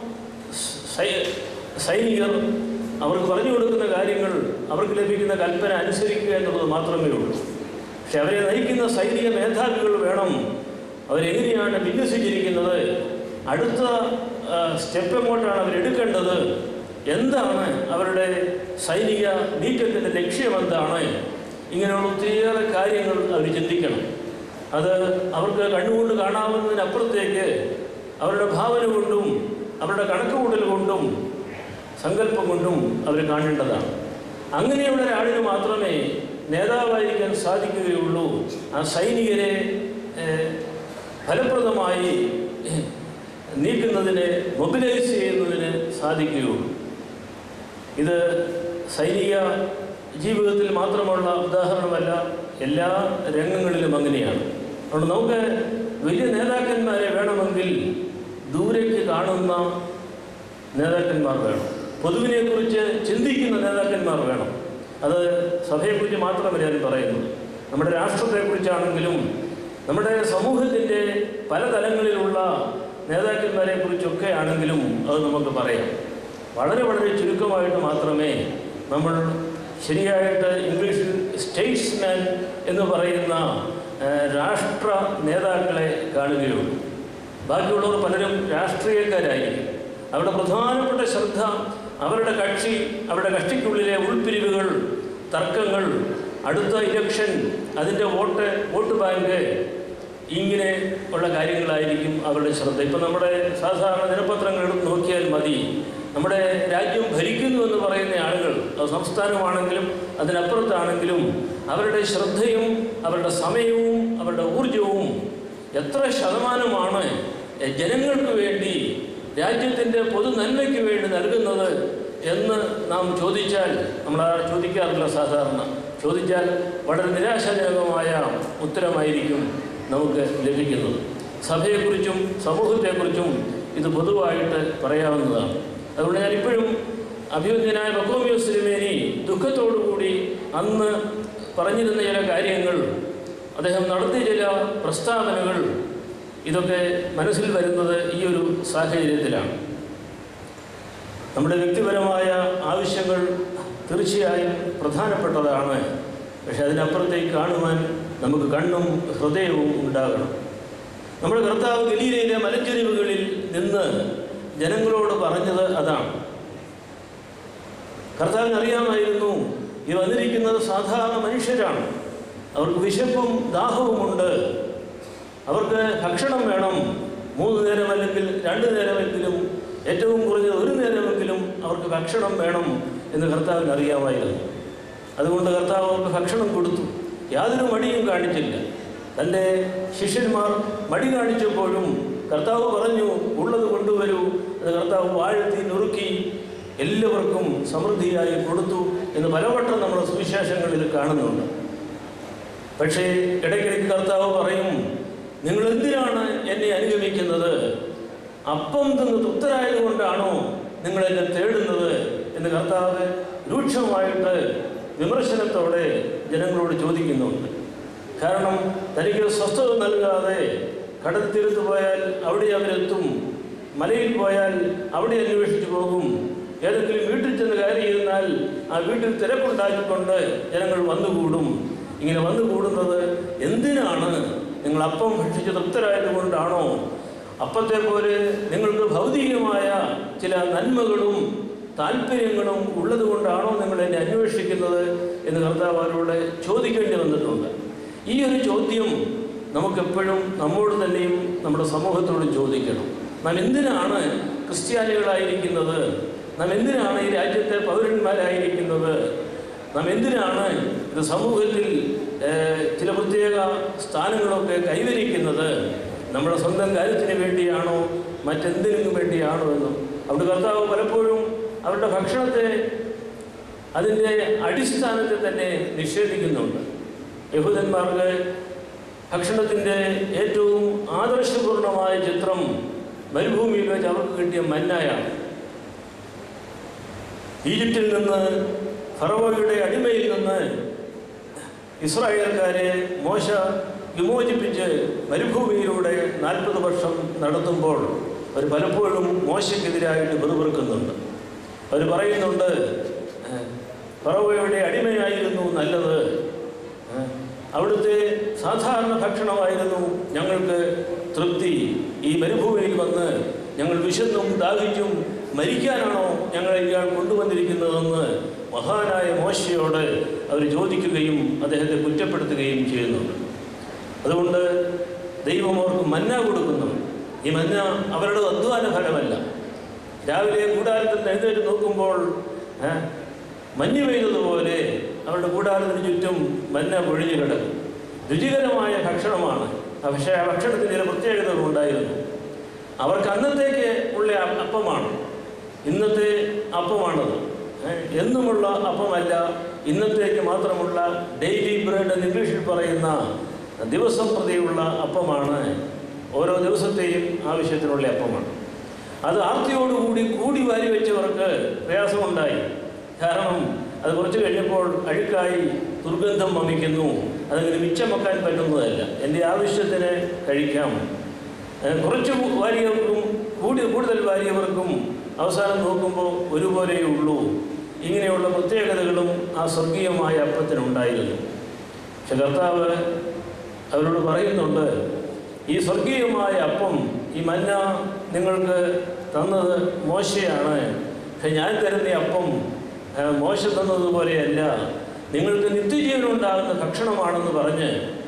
സൈനികർ അവർക്ക് പറഞ്ഞു കൊടുക്കുന്ന കാര്യങ്ങൾ, അവർക്ക് ലഭിക്കുന്ന കൽപ്പന അനുസരിക്കുക എന്നുള്ളത് മാത്രമേ ഉള്ളൂ. പക്ഷെ അവരെ നയിക്കുന്ന സൈനിക മേധാവികൾ വേണം അവരെങ്ങനെയാണ് വിന്യസിച്ചിരിക്കുന്നത്, അടുത്ത സ്റ്റെപ്പ് എങ്ങോട്ടാണ് അവരെടുക്കേണ്ടത്, എന്താണ് അവരുടെ സൈനിക നീക്കത്തിൻ്റെ ലക്ഷ്യമെന്താണ്, ഇങ്ങനെയുള്ള ഒത്തിരിയേറെ കാര്യങ്ങൾ അവർ ചിന്തിക്കണം. അത് അവർക്ക് കണ്ണുകൊണ്ട് കാണാവുന്നതിനപ്പുറത്തേക്ക് അവരുടെ ഭാവന കൊണ്ടും അവരുടെ കണക്കുകൂട്ടൽ കൊണ്ടും സങ്കല്പം കൊണ്ടും അവർ കാണേണ്ടതാണ്. അങ്ങനെയുള്ള ഒരാളിന് മാത്രമേ നേതാവായിരിക്കാൻ സാധിക്കുകയുള്ളൂ, ആ സൈനികരെ ഫലപ്രദമായി നീക്കുന്നതിന്, മൊബിലൈസ് ചെയ്യുന്നതിന് സാധിക്കുകയുള്ളൂ. ഇത് സൈനിക ജീവിതത്തിൽ മാത്രമുള്ള ഉദാഹരണമല്ല, എല്ലാ രംഗങ്ങളിലും അങ്ങനെയാണ്. അതുകൊണ്ട് നമുക്ക് വലിയ നേതാക്കന്മാരെ വേണമെങ്കിൽ ദൂരേക്ക് കാണുന്ന നേതാക്കന്മാർ വേണം, പൊതുവിനെക്കുറിച്ച് ചിന്തിക്കുന്ന നേതാക്കന്മാർ വേണം. അത് സഭയെക്കുറിച്ച് മാത്രമല്ല ഞാൻ പറയുന്നത്, നമ്മുടെ രാഷ്ട്രത്തെക്കുറിച്ചാണെങ്കിലും നമ്മുടെ സമൂഹത്തിൻ്റെ പല തലങ്ങളിലുള്ള നേതാക്കന്മാരെ കുറിച്ചൊക്കെ ആണെങ്കിലും അത് നമുക്ക് പറയാം. വളരെ വളരെ ചുരുക്കമായിട്ട് മാത്രമേ നമ്മൾ ശരിയായിട്ട് ഇംഗ്ലീഷിൽ സ്റ്റേറ്റ്സ്മാൻ എന്ന് പറയുന്ന രാഷ്ട്ര നേതാക്കളെ കാണുകയുള്ളൂ. ബാക്കിയുള്ളവർ പലരും രാഷ്ട്രീയക്കാരായിരിക്കും. അവരുടെ പ്രധാനപ്പെട്ട ശ്രദ്ധ അവരുടെ കക്ഷി, അവരുടെ കക്ഷിക്കുള്ളിലെ ഉൾപ്പിരിവുകൾ, തർക്കങ്ങൾ, അടുത്ത ഇലക്ഷൻ, അതിൻ്റെ വോട്ട് ബാങ്ക്, ഇങ്ങനെ ഉള്ള കാര്യങ്ങളായിരിക്കും അവരുടെ ശ്രദ്ധ. ഇപ്പം നമ്മുടെ സാധാരണ ദിനപത്രങ്ങൾ എടുത്ത് നോക്കിയാൽ മതി, നമ്മുടെ രാജ്യം ഭരിക്കുന്നു എന്ന് പറയുന്ന ആളുകൾ, അത് സംസ്ഥാനമാണെങ്കിലും അതിനപ്പുറത്താണെങ്കിലും, അവരുടെ ശ്രദ്ധയും അവരുടെ സമയവും അവരുടെ ഊർജവും എത്ര ശതമാനമാണ് ജനങ്ങൾക്ക് വേണ്ടി, രാജ്യത്തിൻ്റെ പൊതു നന്മയ്ക്ക് വേണ്ടി നൽകുന്നത് എന്ന് നാം ചോദിച്ചാൽ, നമ്മൾ ചോദിക്കാറില്ല സാധാരണ, ചോദിച്ചാൽ വളരെ നിരാശാജനകമായ ഉത്തരമായിരിക്കും നമുക്ക് ലഭിക്കുന്നത്. സഭയെക്കുറിച്ചും സമൂഹത്തെക്കുറിച്ചും ഇത് പൊതുവായിട്ട് പറയാവുന്നതാണ്. അതുകൊണ്ട് ഞാനിപ്പോഴും അഭിവന്ദ്യനായ ബക്കോമിയോസ് തിരുമേനി ദുഃഖത്തോടുകൂടി അന്ന് പറഞ്ഞിരുന്ന ചില കാര്യങ്ങൾ, അദ്ദേഹം നടത്തിയ ചില പ്രസ്താവനകൾ, ഇതൊക്കെ മനസ്സിൽ വരുന്നത് ഈ ഒരു സാഹചര്യത്തിലാണ്. നമ്മുടെ വ്യക്തിപരമായ ആവശ്യങ്ങൾ തീർച്ചയായും പ്രധാനപ്പെട്ടതാണ്. പക്ഷെ അതിനപ്പുറത്തേക്ക് കാണുവാൻ നമുക്ക് കണ്ണും ഹൃദയവും ഉണ്ടാകണം. നമ്മുടെ കർത്താവ് ഗലീലയിലെ മലഞ്ചെരിവുകളിൽ നിന്ന് ജനങ്ങളോട് പറഞ്ഞത് അതാണ്. കർത്താവിന് അറിയാമായിരുന്നു ഈ വന്നിരിക്കുന്നത് സാധാരണ മനുഷ്യരാണ്, അവർക്ക് വിശപ്പും ദാഹവുമുണ്ട്, അവർക്ക് ഭക്ഷണം വേണം. 3 നേരം അല്ലെങ്കിൽ 2 നേരമെങ്കിലും, ഏറ്റവും കുറഞ്ഞത് 1 നേരമെങ്കിലും അവർക്ക് ഭക്ഷണം വേണം എന്ന് കർത്താവിന് അറിയാമായിരുന്നു. അതുകൊണ്ട് കർത്താവ് അവർക്ക് ഭക്ഷണം കൊടുത്തു, യാതൊരു മടിയും കാണിച്ചില്ല. തൻ്റെ ശിഷ്യന്മാർ മടി കാണിച്ചപ്പോഴും കർത്താവ് പറഞ്ഞു, ഉള്ളത് കൊണ്ടുവരൂ എന്ന് കർത്താവ് വാഴ്ത്തി നുറുക്കി എല്ലാവർക്കും സമൃദ്ധിയായി കൊടുത്തു എന്ന് പലവട്ടം നമ്മുടെ സുവിശേഷങ്ങളിൽ കാണുന്നുണ്ട്. പക്ഷേ ഇടയ്ക്കിടയ്ക്ക് കർത്താവ് പറയും, നിങ്ങൾ എന്തിനാണ് എന്നെ അനുഗമിക്കുന്നത്? അപ്പം തിന്ന് തൃപ്തരായതുകൊണ്ടാണോ നിങ്ങളെന്നെ തേടുന്നത് എന്ന് കർത്താവ് രൂക്ഷമായിട്ട് വിമർശനത്തോടെ ജനങ്ങളോട് ചോദിക്കുന്നുണ്ട്. കാരണം തനിക്ക് സ്വസ്ഥത നൽകാതെ കടൽ തീരത്ത് പോയാൽ അവിടെ അവരെത്തും, മലയിൽ പോയാൽ അവിടെ അന്വേഷിച്ചു പോകും, ഏതെങ്കിലും വീട്ടിൽ ചെന്ന് കയറിയിരുന്നാൽ ആ വീട്ടിൽ തിരക്കുണ്ടാക്കിക്കൊണ്ട് ജനങ്ങൾ വന്നുകൂടും. ഇങ്ങനെ വന്നുകൂടുന്നത് എന്തിനാണ്? നിങ്ങൾ അപ്പം ഭക്ഷിച്ച് തൃപ്തരായതുകൊണ്ടാണോ? അപ്പത്തെ പോലെ നിങ്ങൾക്ക് ഭൗതികമായ ചില നന്മകളും താല്പര്യങ്ങളും ഉള്ളത് കൊണ്ടാണോ നിങ്ങൾ എന്നെ അന്വേഷിക്കുന്നത് എന്ന് കർത്താവ് അവരോട് ചോദിക്കേണ്ടി വന്നിട്ടുണ്ട്. ഈ ഒരു ചോദ്യം നമുക്കെപ്പോഴും നമ്മോട് തന്നെയും നമ്മുടെ സമൂഹത്തോടും ചോദിക്കണം. നാം എന്തിനാണ് ക്രിസ്ത്യാനികളായിരിക്കുന്നത്? നാം എന്തിനാണ് ഈ രാജ്യത്തെ പൗരന്മാരായിരിക്കുന്നത്? നാം എന്തിനാണ് ഇത് സമൂഹത്തിൽ ചില പ്രത്യേക സ്ഥാനങ്ങളൊക്കെ കൈവരിക്കുന്നത്? നമ്മുടെ സ്വന്തം കാര്യത്തിന് വേണ്ടിയാണോ മറ്റെന്തിനും വേണ്ടിയാണോ എന്നും അവിടെ കർത്താവ് പലപ്പോഴും അവരുടെ ഭക്ഷണത്തെ അതിൻ്റെ അടിസ്ഥാനത്തിൽ തന്നെ നിഷേധിക്കുന്നുണ്ട്. യഹൂദന്മാർക്ക് ഭക്ഷണത്തിൻ്റെ ഏറ്റവും ആദർശപൂർണമായ ചിത്രം മരുഭൂമിയിൽ വെച്ച് അവർക്ക് കിട്ടിയ മന്നായാണ്. ഈജിപ്തിൽ നിന്ന് ഫറവോയുടെ അടിമയിൽ നിന്ന് ഇസ്രായേൽക്കാരെ മോശ വിമോചിപ്പിച്ച് മരുഭൂമിയിലൂടെ 40 വർഷം നടത്തുമ്പോൾ അവർ പലപ്പോഴും മോശയ്ക്കെതിരായിട്ട് വെറുപെറുക്കുന്നുണ്ട്. അവർ പറയുന്നുണ്ട്, ഫറവോയുടെ അടിമയായിരുന്നു നല്ലത്, അവിടുത്തെ സാധാരണ ഭക്ഷണമായിരുന്നു ഞങ്ങൾക്ക് തൃപ്തി. ഈ മരുഭൂമിയിൽ വന്ന് ഞങ്ങൾ വിശന്നും ദാഹിച്ചും മരിക്കാനാണോ ഞങ്ങളെ ഇയാൾ കൊണ്ടുവന്നിരിക്കുന്നതെന്ന് മഹാനായ മോശയോട് അവർ ചോദിക്കുകയും അദ്ദേഹത്തെ കുറ്റപ്പെടുത്തുകയും ചെയ്യുന്നുണ്ട്. അതുകൊണ്ട് ദൈവം അവർക്ക് മന്ന കൊടുക്കുന്നു. ഈ മന്ന അവരുടെ അധ്വാന ഫലമല്ല. രാവിലെ കൂടാരത്തിൽ എഴുന്നേറ്റ് നോക്കുമ്പോൾ മഞ്ഞ് പെയ്തതുപോലെ അവരുടെ കൂടാരത്തിന് ചുറ്റും മന്ന പൊഴിഞ്ഞു കിടക്കും. രുചികരമായ ഭക്ഷണമാണ്. പക്ഷേ ആ ഭക്ഷണത്തിന് ചില പ്രത്യേകതകൾ ഉണ്ടായിരുന്നു. അവർക്ക് അന്നത്തേക്ക് ഉള്ള അപ്പമാണ്, ഇന്നത്തെ അപ്പമാണത്. എന്നുമുള്ള അപ്പമല്ല, ഇന്നത്തേക്ക് മാത്രമുള്ള ഡെയിലി ബ്രെഡ് എന്ന് ഇംഗ്ലീഷിൽ പറയുന്ന ദിവസം പ്രതിയുള്ള അപ്പമാണ്. ഓരോ ദിവസത്തെയും ആവശ്യത്തിനുള്ള അപ്പമാണ്. അത് ആർത്തിയോടുകൂടി കൂടി വാരി വെച്ചവർക്ക് പ്രയാസമുണ്ടായി. കാരണം അത് കുറച്ച് കഴിഞ്ഞപ്പോൾ അഴുക്കായി ദുർഗന്ധം വമിക്കുന്നു. അതങ്ങനെ മിച്ചം വെക്കാൻ പറ്റുന്നതല്ല. എൻ്റെ ആവശ്യത്തിന് കഴിക്കാം. കുറച്ച് വാരിയവർക്കും കൂടുതൽ വാരിയവർക്കും അവസാനം നോക്കുമ്പോൾ ഒരുപോലെയേ ഉള്ളൂ. ഇങ്ങനെയുള്ള പ്രത്യേകതകളും ആ സ്വർഗീയമായ അപ്പത്തിനുണ്ടായിരുന്നു. പക്ഷെ കർത്താവ് അവരോട് പറയുന്നുണ്ട്, ഈ സ്വർഗീയമായ അപ്പം, ഈ മന്ന നിങ്ങൾക്ക് തന്നത് മോശയാണ്. പക്ഷെ ഞാൻ തരുന്ന അപ്പം മോശ തന്നതുപോലെയല്ല, നിങ്ങൾക്ക് നിത്യജീവനുണ്ടാകുന്ന ഭക്ഷണമാണെന്ന് പറഞ്ഞ്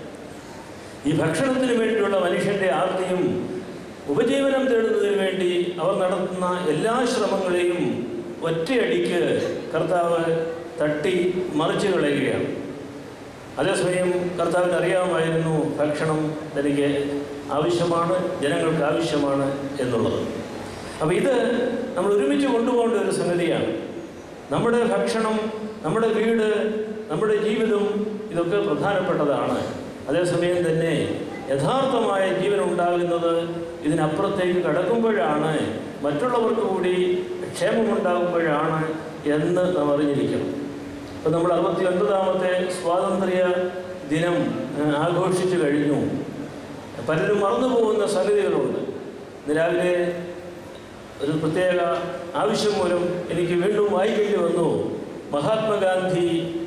ഈ ഭക്ഷണത്തിന് വേണ്ടിയുള്ള മനുഷ്യൻ്റെ ആർത്തിയും ഉപജീവനം തേടുന്നതിന് വേണ്ടി അവർ നടത്തുന്ന എല്ലാ ശ്രമങ്ങളെയും ഒറ്റയടിക്ക് കർത്താവ് തട്ടി മറിച്ച് കളയുകയാണ്. അതേസമയം കർത്താവിന് അറിയാമായിരുന്നു ഭക്ഷണം തനിക്ക് ആവശ്യമാണ്, ജനങ്ങൾക്ക് ആവശ്യമാണ് എന്നുള്ളത്. അപ്പോൾ ഇത് നമ്മൾ ഒരുമിച്ച് കൊണ്ടുപോകേണ്ട ഒരു സംഗതിയാണ്. നമ്മുടെ ഭക്ഷണം, നമ്മുടെ വീട്, നമ്മുടെ ജീവിതം ഇതൊക്കെ പ്രധാനപ്പെട്ടതാണ്. അതേസമയം തന്നെ യഥാർത്ഥമായ ജീവൻ ഉണ്ടാകുന്നത് ഇതിനപ്പുറത്തേക്ക് കടക്കുമ്പോഴാണ്, മറ്റുള്ളവർക്ക് കൂടി ക്ഷേമമുണ്ടാകുമ്പോഴാണ് എന്ന് നാം അറിഞ്ഞിരിക്കണം. ഇപ്പോൾ നമ്മൾ 69ാമത്തെ സ്വാതന്ത്ര്യ ദിനം ആഘോഷിച്ചു കഴിഞ്ഞു. പലരും മറന്നുപോകുന്ന സംഗതികളുണ്ട്. ഇന്ന് രാവിലെ ഒരു പ്രത്യേക ആവശ്യം മൂലം എനിക്ക് വീണ്ടും വായിക്കേണ്ടി വന്നു. മഹാത്മാഗാന്ധി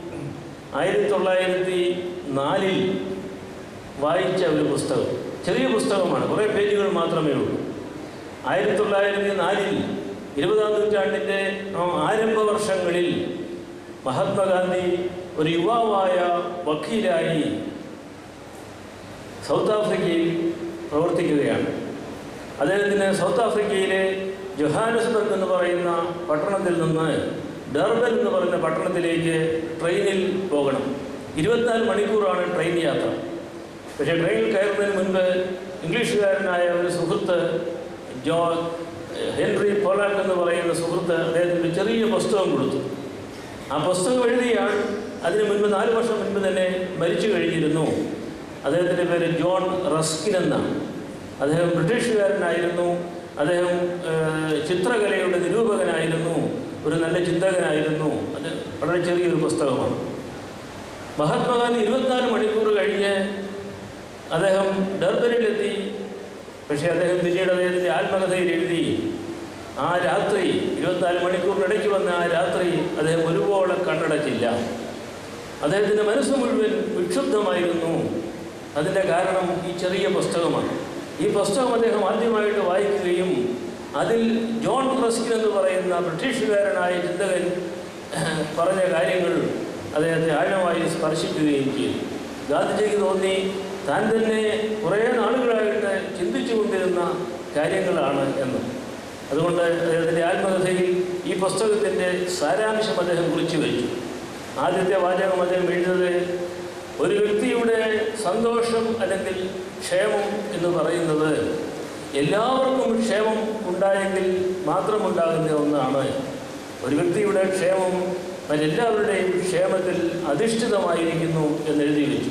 1904 വായിച്ച ഒരു പുസ്തകം, ചെറിയ പുസ്തകമാണ്, കുറേ പേജുകൾ മാത്രമേ ഉള്ളൂ. 1904 20ാം നൂറ്റാണ്ടിൻ്റെ ആരംഭ വർഷങ്ങളിൽ മഹാത്മാഗാന്ധി ഒരു യുവാവായ വക്കീലായി സൗത്ത് ആഫ്രിക്കയിൽ പ്രവർത്തിക്കുകയാണ്. അദ്ദേഹത്തിന് സൗത്ത് ആഫ്രിക്കയിലെ ജോഹാനസ്ബർഗ് എന്ന് പറയുന്ന പട്ടണത്തിൽ നിന്ന് ഡർബൻ എന്ന് പറയുന്ന പട്ടണത്തിലേക്ക് ട്രെയിനിൽ പോകണം. 24 മണിക്കൂറാണ് ട്രെയിൻ യാത്ര. പക്ഷേ ട്രെയിനിൽ കയറുന്നതിന് മുൻപ് ഇംഗ്ലീഷുകാരനായ ഒരു സുഹൃത്ത്, ഹെൻറി പോലാക്ക് എന്ന് പറയുന്ന സുഹൃത്ത്, അദ്ദേഹത്തിന് ചെറിയ പുസ്തകം കൊടുത്തു. ആ പുസ്തകം എഴുതിയാൽ അതിന് മുൻപ് 4 വർഷം മുൻപ് തന്നെ മരിച്ചു കഴിഞ്ഞിരുന്നു. അദ്ദേഹത്തിൻ്റെ പേര് ജോൺ റസ്കിൻ എന്നാണ്. അദ്ദേഹം ബ്രിട്ടീഷുകാരനായിരുന്നു. അദ്ദേഹം ചിത്രകലയുടെ നിരൂപകനായിരുന്നു, ഒരു നല്ല ചിന്തകനായിരുന്നു. അത് വളരെ ചെറിയൊരു പുസ്തകമാണ്. മഹാത്മാഗാന്ധി 24 മണിക്കൂർ കഴിഞ്ഞ് അദ്ദേഹം ഡർബനിലെത്തി. പക്ഷേ അദ്ദേഹം പിന്നീട് അദ്ദേഹത്തിൻ്റെ ആത്മകഥയിൽ എഴുതി, ആ രാത്രി 24 മണിക്കൂറിനിടയ്ക്ക് വന്ന ആ രാത്രി അദ്ദേഹം ഒരുപോലെ കണ്ണടച്ചില്ല. അദ്ദേഹത്തിൻ്റെ മനസ്സ് മുഴുവൻ വിക്ഷുബ്ധമായിരുന്നു. അതിൻ്റെ കാരണം ഈ ചെറിയ പുസ്തകമാണ്. ഈ പുസ്തകം അദ്ദേഹം ആദ്യമായിട്ട് വായിക്കുകയും അതിൽ ജോൺ റസ്കിൻ എന്ന് പറയുന്ന ബ്രിട്ടീഷുകാരനായ ചിന്തകൻ പറഞ്ഞ കാര്യങ്ങൾ അദ്ദേഹത്തെ ആഴമായി സ്പർശിക്കുകയും ചെയ്തു. ഗാന്ധിജിക്ക് തോന്നി താൻ തന്നെ കുറേ നാളുകളായിട്ട് ചിന്തിച്ചു കൊണ്ടിരുന്ന കാര്യങ്ങളാണ് എന്ന്. അതുകൊണ്ട് അദ്ദേഹത്തിൻ്റെ ആത്മകഥയിൽ ഈ പുസ്തകത്തിൻ്റെ സാരാംശം അദ്ദേഹം കുറിച്ചു വെച്ചു. ആദ്യത്തെ വാചകം അദ്ദേഹം എഴുതുന്നത്, ഒരു വ്യക്തിയുടെ സന്തോഷം അല്ലെങ്കിൽ ക്ഷേമം എന്ന് പറയുന്നത് എല്ലാവർക്കും ക്ഷേമം ഉണ്ടായെങ്കിൽ മാത്രമുണ്ടാകുന്ന ഒന്നാണ്. ഒരു വ്യക്തിയുടെ ക്ഷേമം മറ്റെല്ലാവരുടെയും ക്ഷേമത്തിൽ അധിഷ്ഠിതമായിരിക്കുന്നു എന്നെഴുതി വെച്ചു.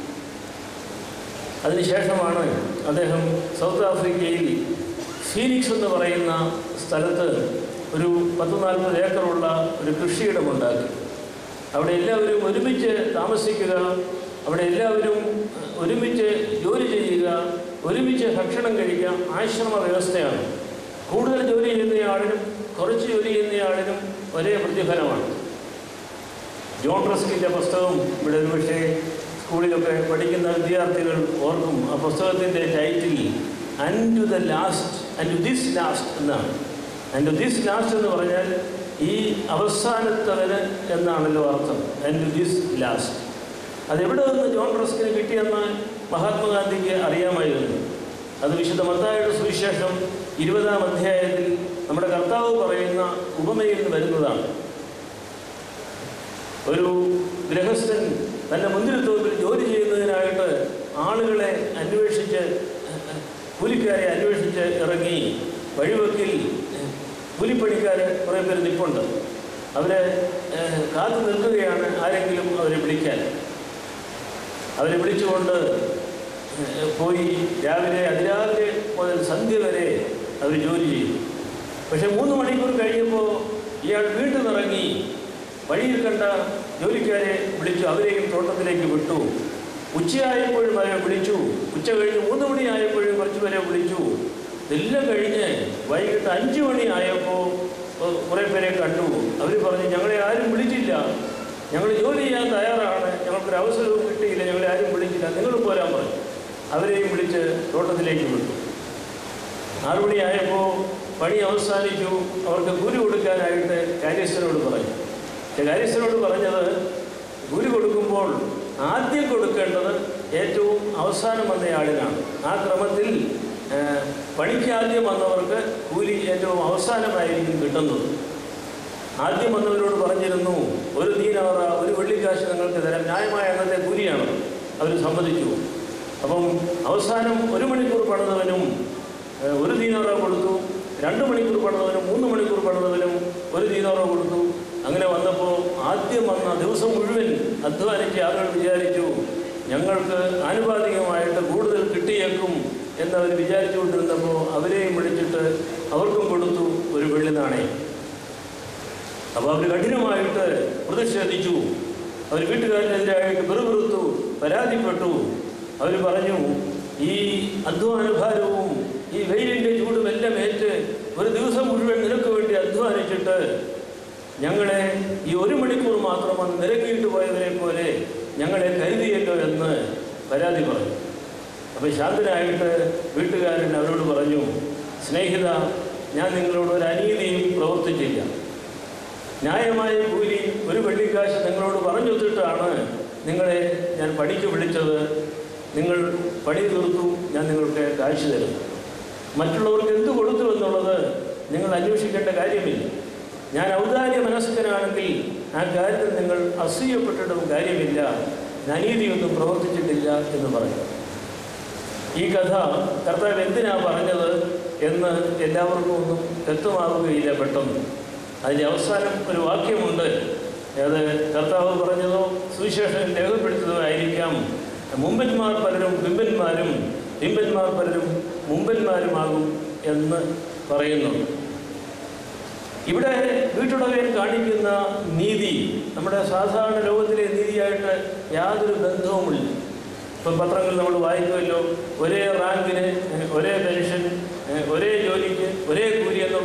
അതിനുശേഷമാണ് അദ്ദേഹം സൗത്ത് ആഫ്രിക്കയിൽ ഫീനിക്സ് എന്ന് പറയുന്ന സ്ഥലത്ത് ഒരു 10-40 ഏക്കറുള്ള ഒരു കൃഷിയിടമുണ്ടാക്കി. അവിടെ എല്ലാവരും ഒരുമിച്ച് താമസിക്കുക, അവിടെ എല്ലാവരും ഒരുമിച്ച് ജോലി ചെയ്യുക, ഒരുമിച്ച് ഭക്ഷണം കഴിക്കുക, ആശ്രമ വ്യവസ്ഥയാണ്. കൂടുതൽ ജോലി ചെയ്യുന്നയാളിനും കുറച്ച് ജോലി ചെയ്യുന്നയാളിനും ഒരേ പ്രതിഫലമാണ്. ജോൺ റസ്കിൻ്റെ പുസ്തകം ഇവിടെ ഒരു പക്ഷേ സ്കൂളിലൊക്കെ പഠിക്കുന്ന വിദ്യാർത്ഥികൾ ഓർക്കും. ആ പുസ്തകത്തിൻ്റെ title and to the last, and to this last എന്നാണ്. ആൻഡ് ടു ദിസ് ലാസ്റ്റ് എന്ന് പറഞ്ഞാൽ ഈ അവസാനത്തവന് എന്നാണല്ലോ അർത്ഥം. ആൻഡ് ടു ദിസ് ലാസ്റ്റ് അതെവിടെ നിന്ന് ജോൺ റസ്കിന് കിട്ടിയെന്ന് മഹാത്മാഗാന്ധിക്ക് അറിയാമായിരുന്നു. അത് വിശുദ്ധ മത്തായിയുടെ സുവിശേഷം 20-ാം അധ്യായത്തിൽ നമ്മുടെ കർത്താവ് പറയുന്ന ഉപമയിൽ നിന്ന് വരുന്നതാണ്. ഒരു ഗൃഹസ്ഥൻ തൻ്റെ മുന്തിരിത്തോപ്പിൽ ജോലി ചെയ്യുന്നതിനായിട്ട് ആളുകളെ അന്വേഷിച്ച്, കൂലിക്കാരെ അന്വേഷിച്ച് ഇറങ്ങി. വഴിവെക്കിൽ കൂലിപ്പണിക്കാർ കുറേ പേര് നിൽപ്പുണ്ട്. അവരെ കാത്തു നിൽക്കുകയാണ് ആരെങ്കിലും അവരെ വിളിക്കാൻ. അവരെ വിളിച്ചുകൊണ്ട് പോയി അതിരാവിലെ മുതൽ സന്ധ്യ വരെ അവർ ജോലി ചെയ്തു. പക്ഷേ 3 മണിക്കൂർ കഴിഞ്ഞപ്പോൾ ഇയാൾ വീണ്ടും ഇറങ്ങി വഴിയിൽ കണ്ട ജോലിക്കാരെ വിളിച്ചു, അവരെയും തോട്ടത്തിലേക്ക് വിട്ടു. ഉച്ചയായപ്പോഴും അവരെ വിളിച്ചു. ഉച്ച കഴിഞ്ഞ് 3 മണിയായപ്പോഴും കുറച്ച് പേരെ വിളിച്ചു. ഇതെല്ലാം കഴിഞ്ഞ് വൈകിട്ട് 5 മണിയായപ്പോൾ കുറേ പേരെ കണ്ടു. അവർ പറഞ്ഞു, ഞങ്ങളെ ആരും വിളിച്ചില്ല, ഞങ്ങൾ ജോലി ചെയ്യാൻ തയ്യാറാണ്, ഞങ്ങൾക്കൊരു അവസരവും കിട്ടിയില്ല, ഞങ്ങളെ ആരും വിളിച്ചില്ല, നിങ്ങൾ പോരാൻ പറഞ്ഞു. അവരെയും വിളിച്ച് തോട്ടത്തിലേക്ക് വിട്ടു. 6 മണിയായപ്പോൾ പണി അവസാനിച്ചു. അവർക്ക് കൂലി കൊടുക്കാനായിട്ട് കാര്യസ്ഥനോട് പറഞ്ഞു. കാര്യസ്ഥനോട് പറഞ്ഞത്, കൂലി കൊടുക്കുമ്പോൾ ആദ്യം കൊടുക്കേണ്ടത് ഏറ്റവും അവസാനം വന്നയാളിനാണ്. ആ ക്രമത്തിൽ പണിക്ക് ആദ്യം വന്നവർക്ക് കൂലി ഏറ്റവും അവസാനമായിരിക്കും കിട്ടുന്നത്. ആദ്യം വന്നവരോട് പറഞ്ഞിരുന്നു, 1 ദീനാറ, 1 വെള്ളിക്കാശ് നിങ്ങൾക്ക് തരാം, ന്യായമായ അന്നത്തെ കൂലിയാണ്. അവർ സമ്മതിച്ചു. അപ്പം അവസാനം 1 മണിക്കൂർ പണിതവനും 1 ദീനാറ കൊടുത്തു. 2 മണിക്കൂർ പണിതവനും 3 മണിക്കൂർ പണിതവനും 1 ദീനാറ കൊടുത്തു. അങ്ങനെ വന്നപ്പോൾ ആദ്യം വന്ന ദിവസം മുഴുവൻ അധ്വാനിച്ച് ആളുകൾ വിചാരിച്ചു ഞങ്ങൾക്ക് ആനുപാതികമായിട്ട് കൂടുതൽ കിട്ടിയേക്കും എന്നവർ വിചാരിച്ചുകൊണ്ടിരുന്നപ്പോൾ അവരെയും വിളിച്ചിട്ട് അവർക്കും കൊടുത്തു 1 വെള്ളി നാണയം. അപ്പോൾ അവർ കഠിനമായിട്ട് പ്രതിഷേധിച്ചു. അവർ വീട്ടുകാരനെതിരായിട്ട് പെറുപെറുത്തു, പരാതിപ്പെട്ടു. അവർ പറഞ്ഞു, ഈ അധ്വാനഭാരവും ഈ വെയിലിൻ്റെ ചൂടും എല്ലാം ഏറ്റ് 1 ദിവസം മുഴുവൻ നിനക്ക് വേണ്ടി അധ്വാനിച്ചിട്ട് ഞങ്ങളെ ഈ 1 മണിക്കൂർ മാത്രം വന്ന് നിരക്കിയിട്ട് പോയവരെ പോലെ ഞങ്ങളെ കരുതിയല്ലോ എന്ന് പരാതി പറഞ്ഞു. അപ്പോൾ ശാന്തനായിട്ട് വീട്ടുകാരൻ അവരോട് പറഞ്ഞു, സ്നേഹിത, ഞാൻ നിങ്ങളോട് ഒരു അനീതിയും പ്രവർത്തിച്ചില്ല. ന്യായമായ കൂലി 1 വെള്ളിക്കാശ് നിങ്ങളോട് പറഞ്ഞൊത്തിട്ടാണ് നിങ്ങളെ ഞാൻ പണിക്ക് വിളിച്ചത്. നിങ്ങൾ പണി തീർത്തു, ഞാൻ നിങ്ങൾക്ക് കാശ് തരും. മറ്റുള്ളവർക്ക് എന്ത് കൊടുത്തു എന്നുള്ളത് നിങ്ങൾ അന്വേഷിക്കേണ്ട കാര്യമില്ല. ഞാൻ ഔദാര്യ മനസ്കനാണെങ്കിൽ ആ കാര്യത്തിൽ നിങ്ങൾ അസൂയപ്പെട്ടിട്ടും കാര്യമില്ല. ഞാൻ അനീതിയൊന്നും പ്രവർത്തിച്ചിട്ടില്ല എന്ന് പറഞ്ഞു. ഈ കഥ കർത്താവ് എന്തിനാ പറഞ്ഞത് എന്ന് എല്ലാവർക്കും ഒന്നും വ്യക്തമാവുകയില്ല പെട്ടെന്ന്. അതിൻ്റെ അവസാനം ഒരു വാക്യമുണ്ട്. അത് കർത്താവ് പറഞ്ഞതോ സുവിശേഷം രേഖപ്പെടുത്തതോ ആയിരിക്കാം. മുമ്പന്മാർ പലരും പിമ്പന്മാരും, പിമ്പന്മാർ പലരും മുമ്പന്മാരുമാകും എന്ന് പറയുന്നു. ഇവിടെ വീട്ടുടമയിൽ കാണിക്കുന്ന നീതി നമ്മുടെ സാധാരണ ലോകത്തിലെ നീതിയായിട്ട് യാതൊരു ബന്ധവുമില്ല. ഇപ്പം പത്രങ്ങൾ നമ്മൾ വായിക്കുമല്ലോ, ഒരേ റാങ്കിന് ഒരേ പെൻഷൻ, ഒരേ ജോലിക്ക് ഒരേ കൂലി എന്നുള്ളത്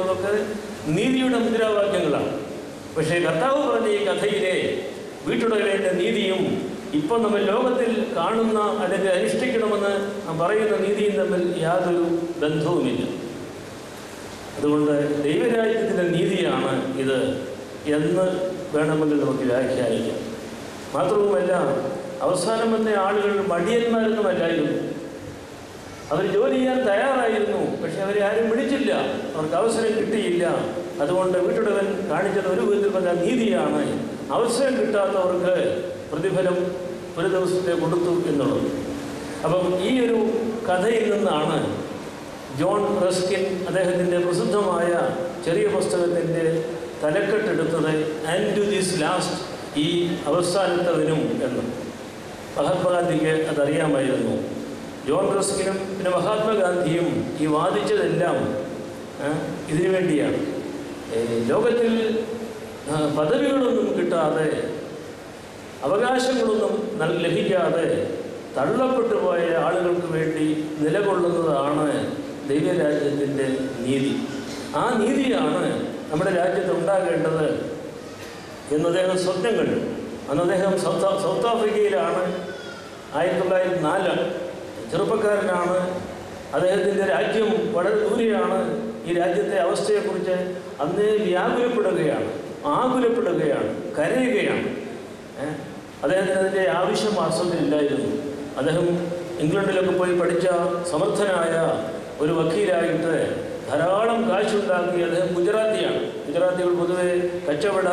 എന്നുള്ളതൊക്കെ നീതിയുടെ മുദ്രാവാക്യങ്ങളാണ്. പക്ഷേ കർത്താവ് പറഞ്ഞ ഈ കഥയിലെ വീട്ടുടമയുടെ നീതിയും ഇപ്പം നമ്മൾ ലോകത്തിൽ കാണുന്ന അല്ലെങ്കിൽ അനുഷ്ഠിക്കണമെന്ന് പറയുന്ന നീതിയും തമ്മിൽ യാതൊരു ബന്ധവുമില്ല. അതുകൊണ്ട് ദൈവരാജ്യത്തിൻ്റെ നീതിയാണ് ഇത് എന്ന് വേണമെങ്കിൽ നമുക്ക് വ്യാഖ്യാനിക്കാം. മാത്രവുമല്ല, അവസാനം വന്ന ആളുകൾ മടിയന്മാരൊന്നുമല്ലായിരുന്നു. അവർ ജോലി ചെയ്യാൻ തയ്യാറായിരുന്നു, പക്ഷെ അവരെ ആരും വിളിച്ചില്ല, അവർക്ക് അവസരം കിട്ടിയില്ല. അതുകൊണ്ട് വീട്ടുടവൻ കാണിച്ചത് ഒരു വിധത്തിൽ പറഞ്ഞ നീതിയാണ്. അവസരം കിട്ടാത്തവർക്ക് പ്രതിഫലം ഒരു ദിവസത്തെ കൊടുത്തു എന്നുള്ളത്. അപ്പം ഈ ഒരു കഥയിൽ നിന്നാണ് ജോൺ റസ്കിൻ അദ്ദേഹത്തിൻ്റെ പ്രസിദ്ധമായ ചെറിയ പുസ്തകത്തിൻ്റെ തലക്കെട്ടെടുത്തത് ആൻഡ് ടു ദിസ് ലാസ്റ്റ്, ഈ അവസാനത്തവനും എന്ന്. മഹാത്മാഗാന്ധിക്ക് അതറിയാമായിരുന്നു. ജോൺ റസ്കിനും പിന്നെ മഹാത്മാഗാന്ധിയും ഈ വാദിച്ചതെല്ലാം ഇതിനു വേണ്ടിയാണ്. ലോകത്തിൽ പദവികളൊന്നും കിട്ടാതെ, അവകാശങ്ങളൊന്നും ലഭിക്കാതെ തള്ളപ്പെട്ടു പോയ ആളുകൾക്ക് വേണ്ടി നിലകൊള്ളുന്നതാണ് ദൈവരാജ്യത്തിൻ്റെ നീതി. ആ നീതിയാണ് നമ്മുടെ രാജ്യത്ത് ഉണ്ടാകേണ്ടത് എന്ന് അദ്ദേഹം സ്വപ്നം കണ്ടു. അന്ന് അദ്ദേഹം സൗത്ത് ആഫ്രിക്കയിലാണ്. 1904 ചെറുപ്പക്കാരനാണ്. അദ്ദേഹത്തിൻ്റെ രാജ്യം വളരെ ദൂരെയാണ്. ഈ രാജ്യത്തെ അവസ്ഥയെക്കുറിച്ച് അന്ന് വ്യാകുലപ്പെടുകയാണ്, ആകുലപ്പെടുകയാണ്, കരയുകയാണ്. അദ്ദേഹത്തിന് അതിൻ്റെ ആവശ്യം വാസ്തവത്തിലില്ലായിരുന്നു. അദ്ദേഹം ഇംഗ്ലണ്ടിലൊക്കെ പോയി പഠിച്ച സമർത്ഥനായ ഒരു വക്കീലായിട്ട് ധാരാളം കാശുണ്ടാക്കി. അദ്ദേഹം ഗുജറാത്തിയാണ്. ഗുജറാത്തികൾ പൊതുവെ കച്ചവട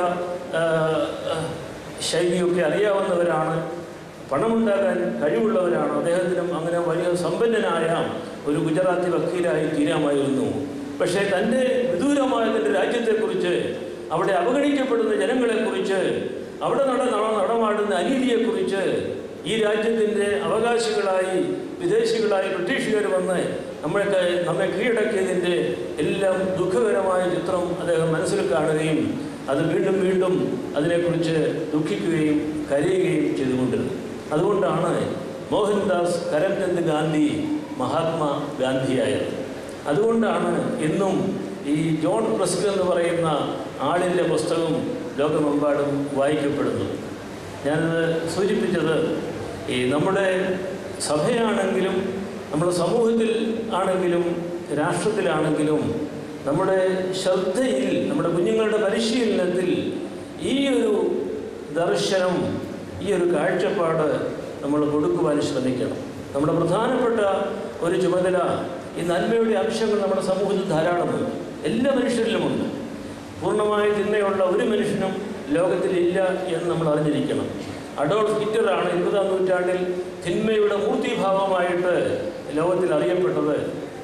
ശൈലിയൊക്കെ അറിയാവുന്നവരാണ്, പണമുണ്ടാക്കാൻ കഴിവുള്ളവരാണ്. അദ്ദേഹത്തിനും അങ്ങനെ വലിയ സമ്പന്നനായ ഒരു ഗുജറാത്തി വക്കീലായി തീരാമായിരുന്നു. പക്ഷേ തൻ്റെ വിദൂരമായ തൻ്റെ രാജ്യത്തെക്കുറിച്ച്, അവിടെ അവഗണിക്കപ്പെടുന്ന ജനങ്ങളെക്കുറിച്ച്, അവിടെ നടമാടുന്ന അനീതിയെക്കുറിച്ച്, ഈ രാജ്യത്തിൻ്റെ അവകാശികളായി വിദേശികളായി ബ്രിട്ടീഷുകാർ വന്ന് നമ്മെ കീഴടക്കിയതിൻ്റെ എല്ലാം ദുഃഖകരമായ ചിത്രം അദ്ദേഹം മനസ്സിൽ കാണുകയും അത് വീണ്ടും വീണ്ടും അതിനെക്കുറിച്ച് ദുഃഖിക്കുകയും കരയുകയും ചെയ്തുകൊണ്ടിരുന്നു. അതുകൊണ്ടാണ് മോഹൻദാസ് കരംചന്ദ് ഗാന്ധി മഹാത്മാ ഗാന്ധിയായത്. അതുകൊണ്ടാണ് ഇന്നും ഈ ജോൺ റസ്കിൻ എന്ന് പറയുന്ന ആളിൻ്റെ പുസ്തകം ലോകമെമ്പാടും വായിക്കപ്പെടുന്നത്. ഞാനത് സൂചിപ്പിച്ചത് ഈ നമ്മുടെ സഭയാണെങ്കിലും നമ്മുടെ സമൂഹത്തിൽ ആണെങ്കിലും രാഷ്ട്രത്തിലാണെങ്കിലും നമ്മുടെ ശ്രദ്ധയിൽ, നമ്മുടെ കുഞ്ഞുങ്ങളുടെ പരിശീലനത്തിൽ ഈ ഒരു ദർശനം, ഈ ഒരു കാഴ്ചപ്പാട് നമ്മൾ കൊടുക്കുവാൻ ശ്രമിക്കണം. നമ്മുടെ പ്രധാനപ്പെട്ട ഒരു ചുമതല, ഈ നന്മയുടെ അംശങ്ങൾ നമ്മുടെ സമൂഹത്തിൽ ധാരാളമുണ്ട്, എല്ലാ മനുഷ്യരിലുമുണ്ട്. പൂർണ്ണമായി തിന്മയുള്ള ഒരു മനുഷ്യനും ലോകത്തിലില്ല എന്ന് നമ്മൾ അറിഞ്ഞിരിക്കണം. അഡോൾഫ് ഹിറ്റ്ലറാണ് 20-ാം നൂറ്റാണ്ടിൽ തിന്മയുടെ മൂർത്തിഭാവമായിട്ട് ലോകത്തിൽ അറിയപ്പെട്ടത്.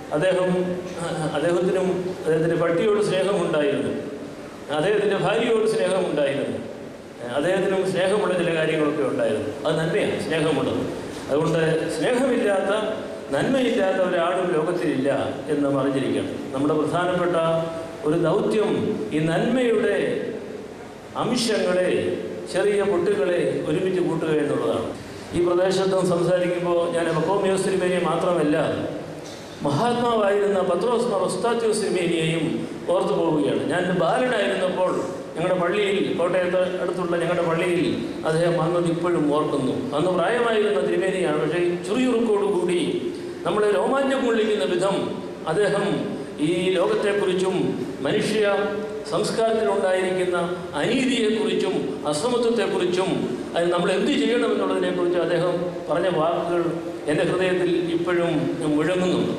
അദ്ദേഹത്തിനും അദ്ദേഹത്തിൻ്റെ പട്ടിയോട് സ്നേഹമുണ്ടായിരുന്നു, അദ്ദേഹത്തിൻ്റെ ഭാര്യയോട് സ്നേഹമുണ്ടായിരുന്നു, അദ്ദേഹത്തിനും സ്നേഹമുള്ള ചില കാര്യങ്ങളൊക്കെ ഉണ്ടായിരുന്നു. അത് നന്മയാണ്, സ്നേഹമുള്ളത്. അതുകൊണ്ട് സ്നേഹമില്ലാത്ത, നന്മയില്ലാത്ത ഒരാളും ലോകത്തിലില്ല എന്ന് നാം അറിഞ്ഞിരിക്കണം. നമ്മുടെ പ്രധാനപ്പെട്ട ഒരു ദൗത്യം ഈ നന്മയുടെ അംശങ്ങളെ, ചെറിയ പൊട്ടുകളെ ഒരുമിച്ച് കൂട്ടുക എന്നുള്ളതാണ്. ഈ പ്രദേശത്തും സംസാരിക്കുമ്പോൾ ഞാൻ പക്കോമിയോസ് തിരുമേനിയെ മാത്രമല്ല, മഹാത്മാവായിരുന്ന പത്രോസ് മാർ ഒസ്താത്യോസ് തിരുമേനിയെയും ഓർത്തു പോവുകയാണ്. ഞാൻ ബാലനായിരുന്നപ്പോൾ ഞങ്ങളുടെ പള്ളിയിൽ, കോട്ടയത്ത് അടുത്തുള്ള ഞങ്ങളുടെ പള്ളിയിൽ അദ്ദേഹം വന്നത് ഇപ്പോഴും ഓർക്കുന്നു. അന്ന് പ്രായമായിരുന്ന തിരുമേനിയാണ്, പക്ഷേ ചുറിയുറുക്കോടുകൂടി നമ്മളെ രോമാഞ്ചം കൊള്ളിക്കുന്ന വിധം അദ്ദേഹം ഈ ലോകത്തെക്കുറിച്ചും മനുഷ്യ സംസ്കാരത്തിലുണ്ടായിരിക്കുന്ന അനീതിയെക്കുറിച്ചും അസമത്വത്തെക്കുറിച്ചും അത് നമ്മൾ എന്ത് ചെയ്യണമെന്നുള്ളതിനെക്കുറിച്ച് അദ്ദേഹം പറഞ്ഞ വാക്കുകൾ എൻ്റെ ഹൃദയത്തിൽ ഇപ്പോഴും മുഴങ്ങുന്നുണ്ട്.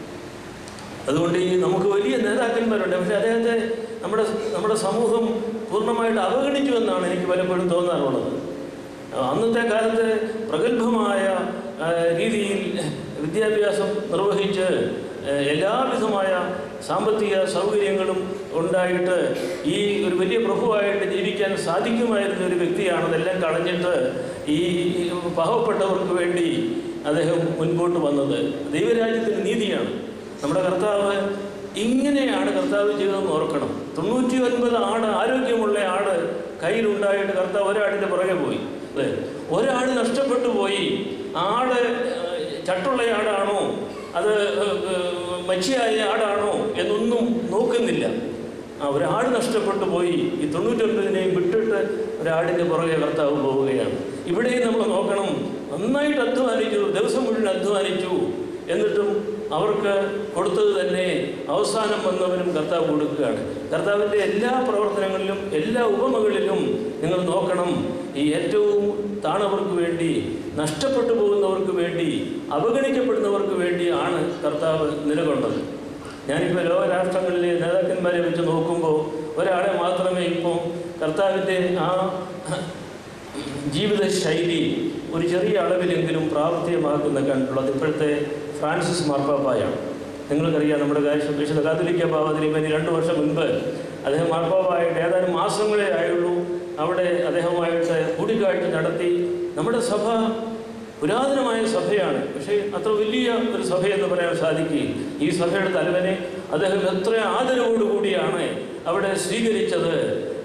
അതുകൊണ്ട് ഈ നമുക്ക് വലിയ നേതാക്കന്മാരുണ്ട്, പക്ഷേ അദ്ദേഹത്തെ നമ്മുടെ സമൂഹം പൂർണ്ണമായിട്ട് അവഗണിച്ചു എന്നാണ് എനിക്ക് പലപ്പോഴും തോന്നാറുള്ളത്. അന്നത്തെ കാലത്ത് പ്രഗത്ഭമായ രീതിയിൽ വിദ്യാഭ്യാസം നിർവഹിച്ച് എല്ലാവിധമായ സാമ്പത്തിക സൗകര്യങ്ങളും ഉണ്ടായിട്ട് ഈ ഒരു വലിയ പ്രഭുവായിട്ട് ജീവിക്കാൻ സാധിക്കുമായിരുന്ന ഒരു വ്യക്തിയാണ്. അതെല്ലാം കളഞ്ഞിട്ട് ഈ പാവപ്പെട്ടവർക്ക് വേണ്ടി അദ്ദേഹം മുൻപോട്ട് വന്നത്. ദൈവരാജ്യത്തിൻ്റെ നീതിയാണ്. നമ്മുടെ കർത്താവ് ഇങ്ങനെയാണ് കർത്താവ് ചെയ്തതെന്ന് ഓർക്കണം. 99 ആട്, ആരോഗ്യമുള്ള ആട് കയ്യിലുണ്ടായിട്ട് കർത്താവ് ഒരാടിൻ്റെ പുറകെ പോയി. അല്ലേ, ഒരാട് നഷ്ടപ്പെട്ടു പോയി. ആട് ചട്ടുള്ള ആടാണോ, അത് മച്ചിയായ ആടാണോ എന്നൊന്നും നോക്കുക നോക്കുന്നില്ല. ഒരാട് നഷ്ടപ്പെട്ടു പോയി, ഈ 99നെയും വിട്ടിട്ട് ഒരാടിൻ്റെ പുറകെ കർത്താവ് പോവുകയാണ്. ഇവിടെയും നമ്മൾ നോക്കണം, നന്നായിട്ട് അധ്വാനിച്ചു, ദിവസം മുഴുവൻ അധ്വാനിച്ചു, എന്നിട്ടും അവർക്ക് കൊടുത്തത് തന്നെ അവസാനം വന്നവനും കർത്താവ് കൊടുക്കുകയാണ്. കർത്താവിൻ്റെ എല്ലാ പ്രവർത്തനങ്ങളിലും എല്ലാ ഉപമകളിലും നിങ്ങൾ നോക്കണം, ഈ ഏറ്റവും താണവർക്ക് വേണ്ടി, നഷ്ടപ്പെട്ടു പോകുന്നവർക്ക് വേണ്ടി, അവഗണിക്കപ്പെടുന്നവർക്ക് വേണ്ടിയാണ് കർത്താവ് നിലകൊണ്ടത്. ഞാനിപ്പോൾ ലോകരാഷ്ട്രങ്ങളിലെ നേതാക്കന്മാരെ വെച്ച് നോക്കുമ്പോൾ ഒരാളെ മാത്രമേ ഇപ്പോൾ കർത്താവിൻ്റെ ആ ജീവിത ശൈലി ഒരു ചെറിയ അളവിലെങ്കിലും പ്രാവർത്തികമാക്കുന്ന കണ്ടുള്ളത് ഇപ്പോഴത്തെ ഫ്രാൻസിസ് മാർപ്പാപ്പായാണ്. നിങ്ങൾക്കറിയാം, നമ്മുടെ വിശുദ്ധ കാത്തോലിക്ക ബാബാതിരിമേനി 2 വർഷം മുൻപ് അദ്ദേഹം മാർപ്പാപ്പായിട്ട് ഏതാനും മാസങ്ങളേ ആയുള്ളൂ. അവിടെ അദ്ദേഹവുമായിട്ട് കൂടിക്കാഴ്ച നടത്തി. നമ്മുടെ സഭ പുരാതനമായ സഭയാണ്, പക്ഷേ അത്ര വലിയ ഒരു സഭയെന്ന് പറയാൻ സാധിക്കുകയും ഈ സഭയുടെ തലവനെ അദ്ദേഹം എത്ര ആദരവോടുകൂടിയാണ് അവിടെ സ്വീകരിച്ചത്.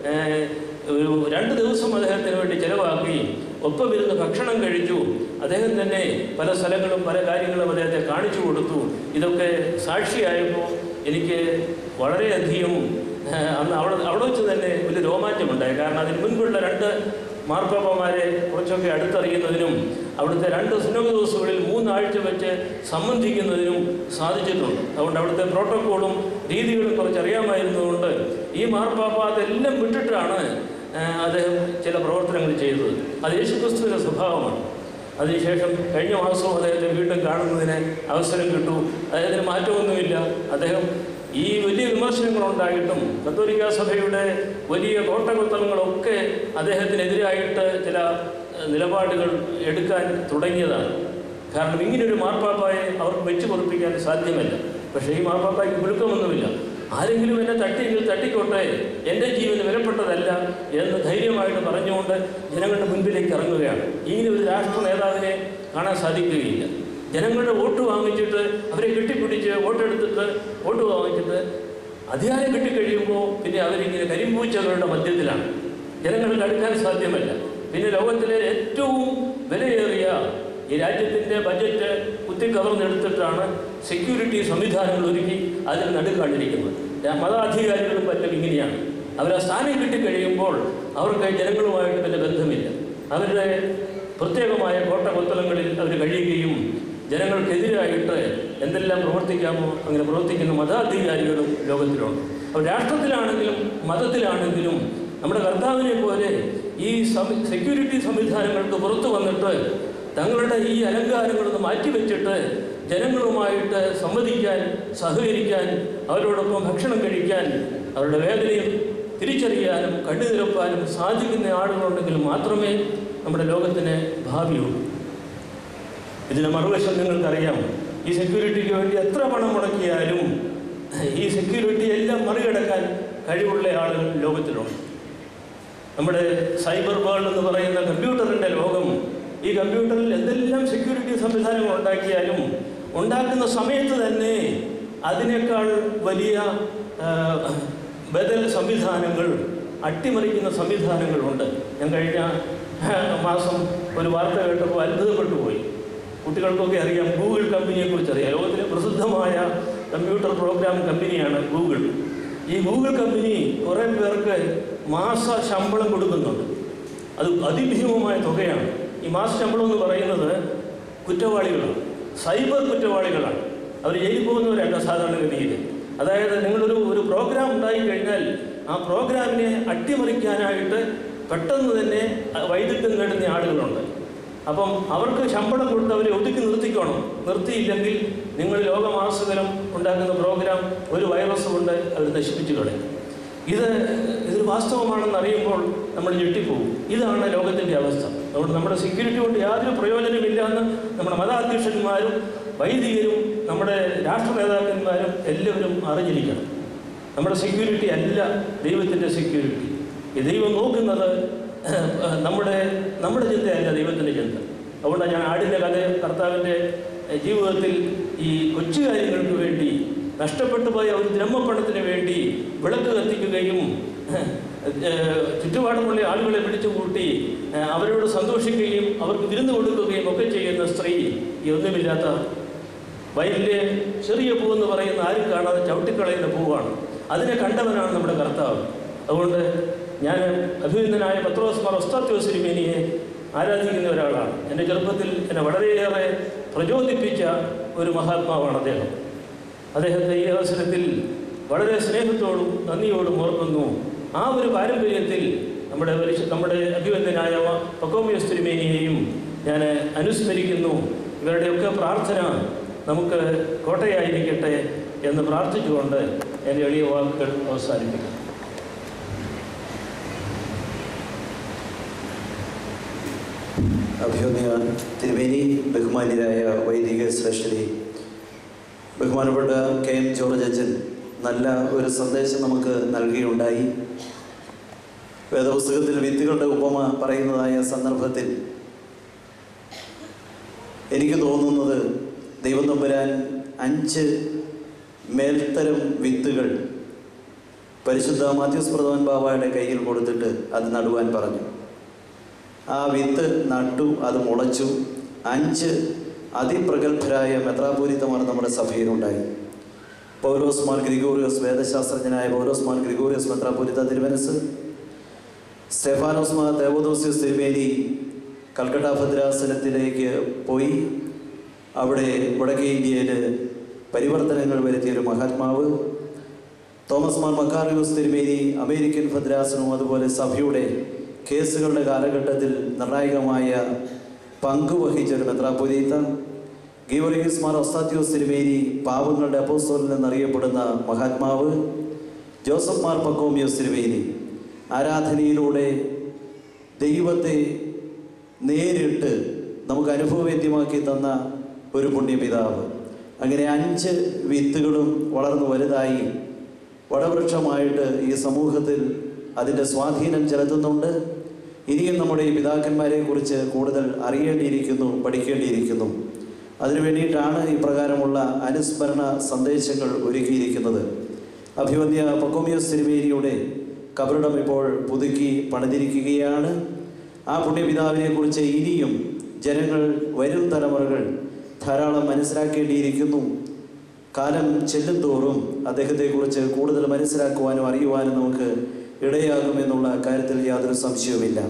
2 ദിവസം അദ്ദേഹത്തിന് വേണ്ടി ചിലവാക്കി, ഒപ്പം ഇരുന്ന് ഭക്ഷണം കഴിച്ചു. അദ്ദേഹം തന്നെ പല സ്ഥലങ്ങളും പല കാര്യങ്ങളും അദ്ദേഹത്തെ കാണിച്ചു കൊടുത്തു. ഇതൊക്കെ സാക്ഷിയായപ്പോൾ എനിക്ക് വളരെയധികം അന്ന് അവിടെ വെച്ച് തന്നെ വലിയ രോമാഞ്ചമുണ്ടായി. കാരണം അതിന് മുൻപുള്ള 2 മാർപ്പാപ്പമാരെ കുറച്ചൊക്കെ അടുത്തറിയുന്നതിനും അവിടുത്തെ 2 സിനോദോസുകളിൽ 3 ആഴ്ച വെച്ച് സംബന്ധിക്കുന്നതിനും സാധിച്ചിട്ടുണ്ട്. അതുകൊണ്ട് അവിടുത്തെ പ്രോട്ടോക്കോളും രീതികളും കുറച്ചറിയാമായിരുന്നതുകൊണ്ട് ഈ മാർപ്പാപ്പ അതെല്ലാം വിട്ടിട്ടാണ് അദ്ദേഹം ചില പ്രവർത്തനങ്ങൾ ചെയ്തത്. അത് യേശുക്രിസ്തുവിൻ്റെ സ്വഭാവമാണ്. അതിനുശേഷം കഴിഞ്ഞ മാസവും അദ്ദേഹത്തെ വീണ്ടും കാണുന്നതിന് അവസരം കിട്ടു. അദ്ദേഹത്തിന് മാറ്റമൊന്നുമില്ല. അദ്ദേഹം ഈ വലിയ വിമർശനങ്ങളുണ്ടായിട്ടും കത്തോലിക്ക സഭയുടെ വലിയ കോട്ടകുത്തങ്ങളൊക്കെ അദ്ദേഹത്തിനെതിരായിട്ട് ചില നിലപാടുകൾ എടുക്കാൻ തുടങ്ങിയതാണ്. കാരണം ഇങ്ങനൊരു മാർപ്പാപ്പായെ അവർക്ക് വെച്ച് പൊറുപ്പിക്കാൻ സാധ്യമല്ല. പക്ഷേ ഈ മാർപ്പാപ്പായ്ക്ക് പുഴുക്കമൊന്നുമില്ല. ആരെങ്കിലും എന്നെ തട്ടിയെങ്കിൽ തട്ടിക്കോട്ടെ, എൻ്റെ ജീവന് വിലപ്പെട്ടതല്ല എന്ന് ധൈര്യമായിട്ട് പറഞ്ഞുകൊണ്ട് ജനങ്ങളുടെ മുൻപിലേക്ക് ഇറങ്ങുകയാണ്. ഇങ്ങനെ ഒരു രാഷ്ട്ര നേതാവിനെ കാണാൻ സാധിക്കുകയില്ല. ജനങ്ങളുടെ വോട്ട് വാങ്ങിച്ചിട്ട് അവരെ കെട്ടിപ്പിടിച്ച് വോട്ട് വാങ്ങിച്ചിട്ട് അധികാരം കിട്ടിക്കഴിയുമ്പോൾ പിന്നെ അവരിങ്ങനെ കരിമ്പൂച്ചകളുടെ മധ്യത്തിലാണ്. ജനങ്ങൾക്ക് അടുക്കാൻ സാധ്യമല്ല. പിന്നെ ലോകത്തിലെ ഏറ്റവും വിലയേറിയ ഈ രാജ്യത്തിൻ്റെ ബജറ്റ് കുത്തിക്കവർന്നെടുത്തിട്ടാണ് സെക്യൂരിറ്റി സംവിധാനങ്ങൾ ഒരുക്കി അതിൽ നടുക്കാണ്ടിരിക്കുന്നത്. മതാധികാരികളും പറ്റും ഇങ്ങനെയാണ്. അവർ ആ സ്ഥാനം കിട്ടിക്കഴിയുമ്പോൾ അവർക്ക് ജനങ്ങളുമായിട്ട് പിന്നെ ബന്ധമില്ല. അവരുടെ പ്രത്യേകമായ കോട്ടകൊത്തലങ്ങളിൽ അവർ കഴിയുകയും ജനങ്ങൾക്കെതിരായിട്ട് എന്തെല്ലാം പ്രവർത്തിക്കാമോ അങ്ങനെ പ്രവർത്തിക്കുന്ന മതാധികാരികളും ലോകത്തിലുണ്ട്. അപ്പോൾ രാഷ്ട്രത്തിലാണെങ്കിലും മതത്തിലാണെങ്കിലും നമ്മുടെ കർത്താവിനെ പോലെ ഈ സെക്യൂരിറ്റി സംവിധാനങ്ങൾക്ക് പുറത്തു വന്നിട്ട് തങ്ങളുടെ ഈ അലങ്കാരങ്ങളൊന്ന് മാറ്റിവെച്ചിട്ട് ജനങ്ങളുമായിട്ട് സംവദിക്കാൻ, സഹകരിക്കാൻ, അവരോടൊപ്പം ഭക്ഷണം കഴിക്കാൻ, അവരുടെ വേദനയും തിരിച്ചറിയാനും കണ്ണുനിരപ്പാനും സാധിക്കുന്ന ആളുകളുണ്ടെങ്കിൽ മാത്രമേ നമ്മുടെ ലോകത്തിന് ഭാവിയുള്ളൂ. ഇതിന് മറുവശം നിങ്ങൾക്കറിയാം, ഈ സെക്യൂരിറ്റിക്ക് വേണ്ടി എത്ര പണം മുടക്കിയാലും ഈ സെക്യൂരിറ്റി എല്ലാം മറികടക്കാൻ കഴിവുള്ള ആളുകൾ ലോകത്തിലുണ്ട്. നമ്മുടെ സൈബർ വേൾഡ് എന്ന് പറയുന്ന കമ്പ്യൂട്ടറിൻ്റെ ലോകം, ഈ കമ്പ്യൂട്ടറിൽ എന്തെല്ലാം സെക്യൂരിറ്റി സംവിധാനങ്ങൾ ഉണ്ടാക്കിയാലും ഉണ്ടാക്കുന്ന സമയത്ത് തന്നെ അതിനേക്കാൾ വലിയ ബദൽ സംവിധാനങ്ങൾ, അട്ടിമറിക്കുന്ന സംവിധാനങ്ങളുണ്ട്. ഞാൻ കഴിഞ്ഞ മാസം ഒരു വാർത്ത കേട്ടപ്പോൾ അത്ഭുതപ്പെട്ടു പോയി. കുട്ടികൾക്കൊക്കെ അറിയാം, ഗൂഗിൾ കമ്പനിയെക്കുറിച്ച് അറിയാം. ലോകത്തിലെ പ്രസിദ്ധമായ കമ്പ്യൂട്ടർ പ്രോഗ്രാം കമ്പനിയാണ് ഗൂഗിൾ. ഈ ഗൂഗിൾ കമ്പനി കുറേ പേർക്ക് മാസ ശമ്പളം കൊടുക്കുന്നുണ്ട്. അത് അതിഭീമമായ തുകയാണ്. ഈ മാസ ശമ്പളം എന്ന് പറയുന്നത് കുറ്റവാളികളാണ്, സൈബർ കുറ്റവാളികളാണ്. അവർ ജയിലിൽ പോകുന്നവരല്ല സാധാരണഗതിയിൽ. അതായത് നിങ്ങളൊരു പ്രോഗ്രാം ഉണ്ടായിക്കഴിഞ്ഞാൽ ആ പ്രോഗ്രാമിനെ അട്ടിമറിക്കാനായിട്ട് പെട്ടെന്ന് തന്നെ വൈദഗ്ധ്യം നേടുന്ന ആളുകളുണ്ട്. അപ്പം അവർക്ക് ശമ്പളം കൊടുത്ത് അവരെ ഒതുക്കി നിർത്തിക്കണം. നിർത്തിയില്ലെങ്കിൽ നിങ്ങൾ ലോകമാസകലം ഉണ്ടാക്കുന്ന പ്രോഗ്രാം ഒരു വൈറസ് കൊണ്ട് അവർ നശിപ്പിച്ചു കളയും. ഇതൊരു വാസ്തവമാണെന്ന് അറിയുമ്പോൾ നമ്മൾ ഞെട്ടിപ്പോകും. ഇതാണ് ലോകത്തിൻ്റെ അവസ്ഥ. അതുകൊണ്ട് നമ്മുടെ സെക്യൂരിറ്റി കൊണ്ട് യാതൊരു പ്രയോജനമില്ല എന്ന് നമ്മുടെ മതാധ്യക്ഷന്മാരും വൈദികരും നമ്മുടെ രാഷ്ട്ര നേതാക്കന്മാരും എല്ലാവരും അറിഞ്ഞിരിക്കണം. നമ്മുടെ സെക്യൂരിറ്റി അല്ല ദൈവത്തിൻ്റെ സെക്യൂരിറ്റി. ഈ ദൈവം നോക്കുന്നത് നമ്മുടെ ചിന്തയല്ല, ദൈവത്തിൻ്റെ ചിന്ത. അതുകൊണ്ടാണ് ഞാൻ ആടിൻ്റെ കഥ കർത്താവിൻ്റെ ജീവിതത്തിൽ ഈ കൊച്ചു കാര്യങ്ങൾക്ക് വേണ്ടി, നഷ്ടപ്പെട്ടു പോയ ഒരു ദ്രഹ്മപ്പണത്തിന് വേണ്ടി വിളക്ക് കത്തിക്കുകയും ചുറ്റുപാടുമുള്ള ആളുകളെ പിടിച്ചുകൂട്ടി അവരോട് സന്തോഷിക്കുകയും അവർക്ക് വിരുന്ന് കൊടുക്കുകയും ഒക്കെ ചെയ്യുന്ന സ്ത്രീ, ഈ ഒന്നുമില്ലാത്ത വയലിലെ ചെറിയ പൂവെന്ന് പറയുന്ന ആരും കാണാതെ ചവിട്ടിക്കളയുന്ന പൂവാണ്. അതിനെ കണ്ടവനാണ് നമ്മുടെ കർത്താവ്. അതുകൊണ്ട് ഞാൻ അഭിനന്ദനായ പത്രോസ് മാർ ഒസ്താത്യോസ് തിരുമേനിയെ ആരാധിക്കുന്ന ഒരാളാണ്. എൻ്റെ ചെറുപ്പത്തിൽ എന്നെ വളരെയേറെ പ്രചോദിപ്പിച്ച ഒരു മഹാത്മാവാണ് അദ്ദേഹം. അദ്ദേഹത്തെ ഈ അവസരത്തിൽ വളരെ സ്നേഹത്തോടും നന്ദിയോടും ഓർക്കുന്നു. ആ ഒരു പാരമ്പര്യത്തിൽ നമ്മുടെ അഭിനന്ദനായ പക്കോമിയോസ് തിരുമേനിയെയും ഞാൻ അനുസ്മരിക്കുന്നു. ഇവരുടെയൊക്കെ പ്രാർത്ഥന നമുക്ക് കോട്ടയായിരിക്കട്ടെ എന്ന് പ്രാർത്ഥിച്ചുകൊണ്ട് എൻ്റെ എളിയ വാക്കുകൾ അവസാനിപ്പിക്കുന്നു. അഭിനന്ദന തിരുമേനി, ബഹുമാന്യരായ വൈദിക ശ്രേഷ്ഠരെ, ബഹുമാനപ്പെട്ട KM ജോർജ് അച്ഛൻ നല്ല ഒരു സന്ദേശം നമുക്ക് നൽകുകയുണ്ടായി. വേദപുസ്തകത്തിൽ വിത്തുകളുടെ ഉപമ പറയുന്നതായ സന്ദർഭത്തിൽ എനിക്ക് തോന്നുന്നത് ദൈവം തമ്പുരാൻ 5 മേൽത്തരം വിത്തുകൾ പരിശുദ്ധ മാത്യൂസ് പ്രഥമൻ ബാബയുടെ കയ്യിൽ കൊടുത്തിട്ട് അത് നടുവാൻ പറഞ്ഞു. ആ വിത്ത് നട്ടു, അത് മുളച്ചു. 5 അതിപ്രഗത്ഭരായ മെത്രാപോലിത്തമാർ നമ്മുടെ സഭയിലുണ്ടായി. പൗലോസ് മാർ ഗ്രിഗോറിയോസ്, വേദശാസ്ത്രജ്ഞനായ പൗലോസ് മാർ ഗ്രിഗോറിയോസ് മെത്രാപോലിത്ത തിരുമനസ്, സ്റ്റെഫാനോസ് മാർ ദേവദോസ്യോസ് തിരുമേനി കൽക്കട്ട ഭദ്രാസനത്തിലേക്ക് പോയി അവിടെ വടക്കേ ഇന്ത്യയിൽ പരിവർത്തനങ്ങൾ വരുത്തിയൊരു മഹാത്മാവ്. തോമസ് മാർ മക്കാറിയോസ് തിരുമേനി അമേരിക്കൻ ഭദ്രാസനവും അതുപോലെ സഭയുടെ കേസുകളുടെ കാലഘട്ടത്തിൽ നിർണായകമായ പങ്കുവഹിച്ചൊരു മെത്രാപ്പൊലീത്ത. ഗീവർഗീസ് മാർ ഒസ്താത്യോസ് തിരുമേനി പാവങ്ങളുടെ അപ്പോസ്തലൻ എന്നറിയപ്പെടുന്ന മഹാത്മാവ്. ജോസഫ് മാർ പക്കോമിയോസ് തിരുമേനി ആരാധനയിലൂടെ ദൈവത്തെ നേരിട്ട് നമുക്ക് അനുഭവവേദ്യമാക്കി തന്ന ഒരു പുണ്യപിതാവ്. അങ്ങനെ 5 വിത്തുകളും വളർന്നു വലുതായി വടവൃക്ഷമായിട്ട് ഈ സമൂഹത്തിൽ അതിൻ്റെ സ്വാധീനം ചെലുത്തുന്നുണ്ട്. ഇനിയും നമ്മുടെ ഈ പിതാക്കന്മാരെ കുറിച്ച് കൂടുതൽ അറിയേണ്ടിയിരിക്കുന്നു, പഠിക്കേണ്ടിയിരിക്കുന്നു. അതിനു വേണ്ടിയിട്ടാണ് ഈ പ്രകാരമുള്ള അനുസ്മരണ സന്ദേശങ്ങൾ ഒരുക്കിയിരിക്കുന്നത്. അഭിവന്യ പക്കോമിയോസ് തിരുമേനിയുടെ കബറിടം ഇപ്പോൾ പുതുക്കി പണിതിരിക്കുകയാണ്. ആ പുണ്യപിതാവിനെ കുറിച്ച് ഇനിയും ജനങ്ങൾ, വരും തലമുറകൾ ധാരാളം മനസ്സിലാക്കേണ്ടിയിരിക്കുന്നു. കാലം ചെല്ലും തോറും അദ്ദേഹത്തെക്കുറിച്ച് കൂടുതൽ മനസ്സിലാക്കുവാനും അറിയുവാനും നമുക്ക് ഇടയാകുമെന്നുള്ള കാര്യത്തിൽ യാതൊരു സംശയവുമില്ല.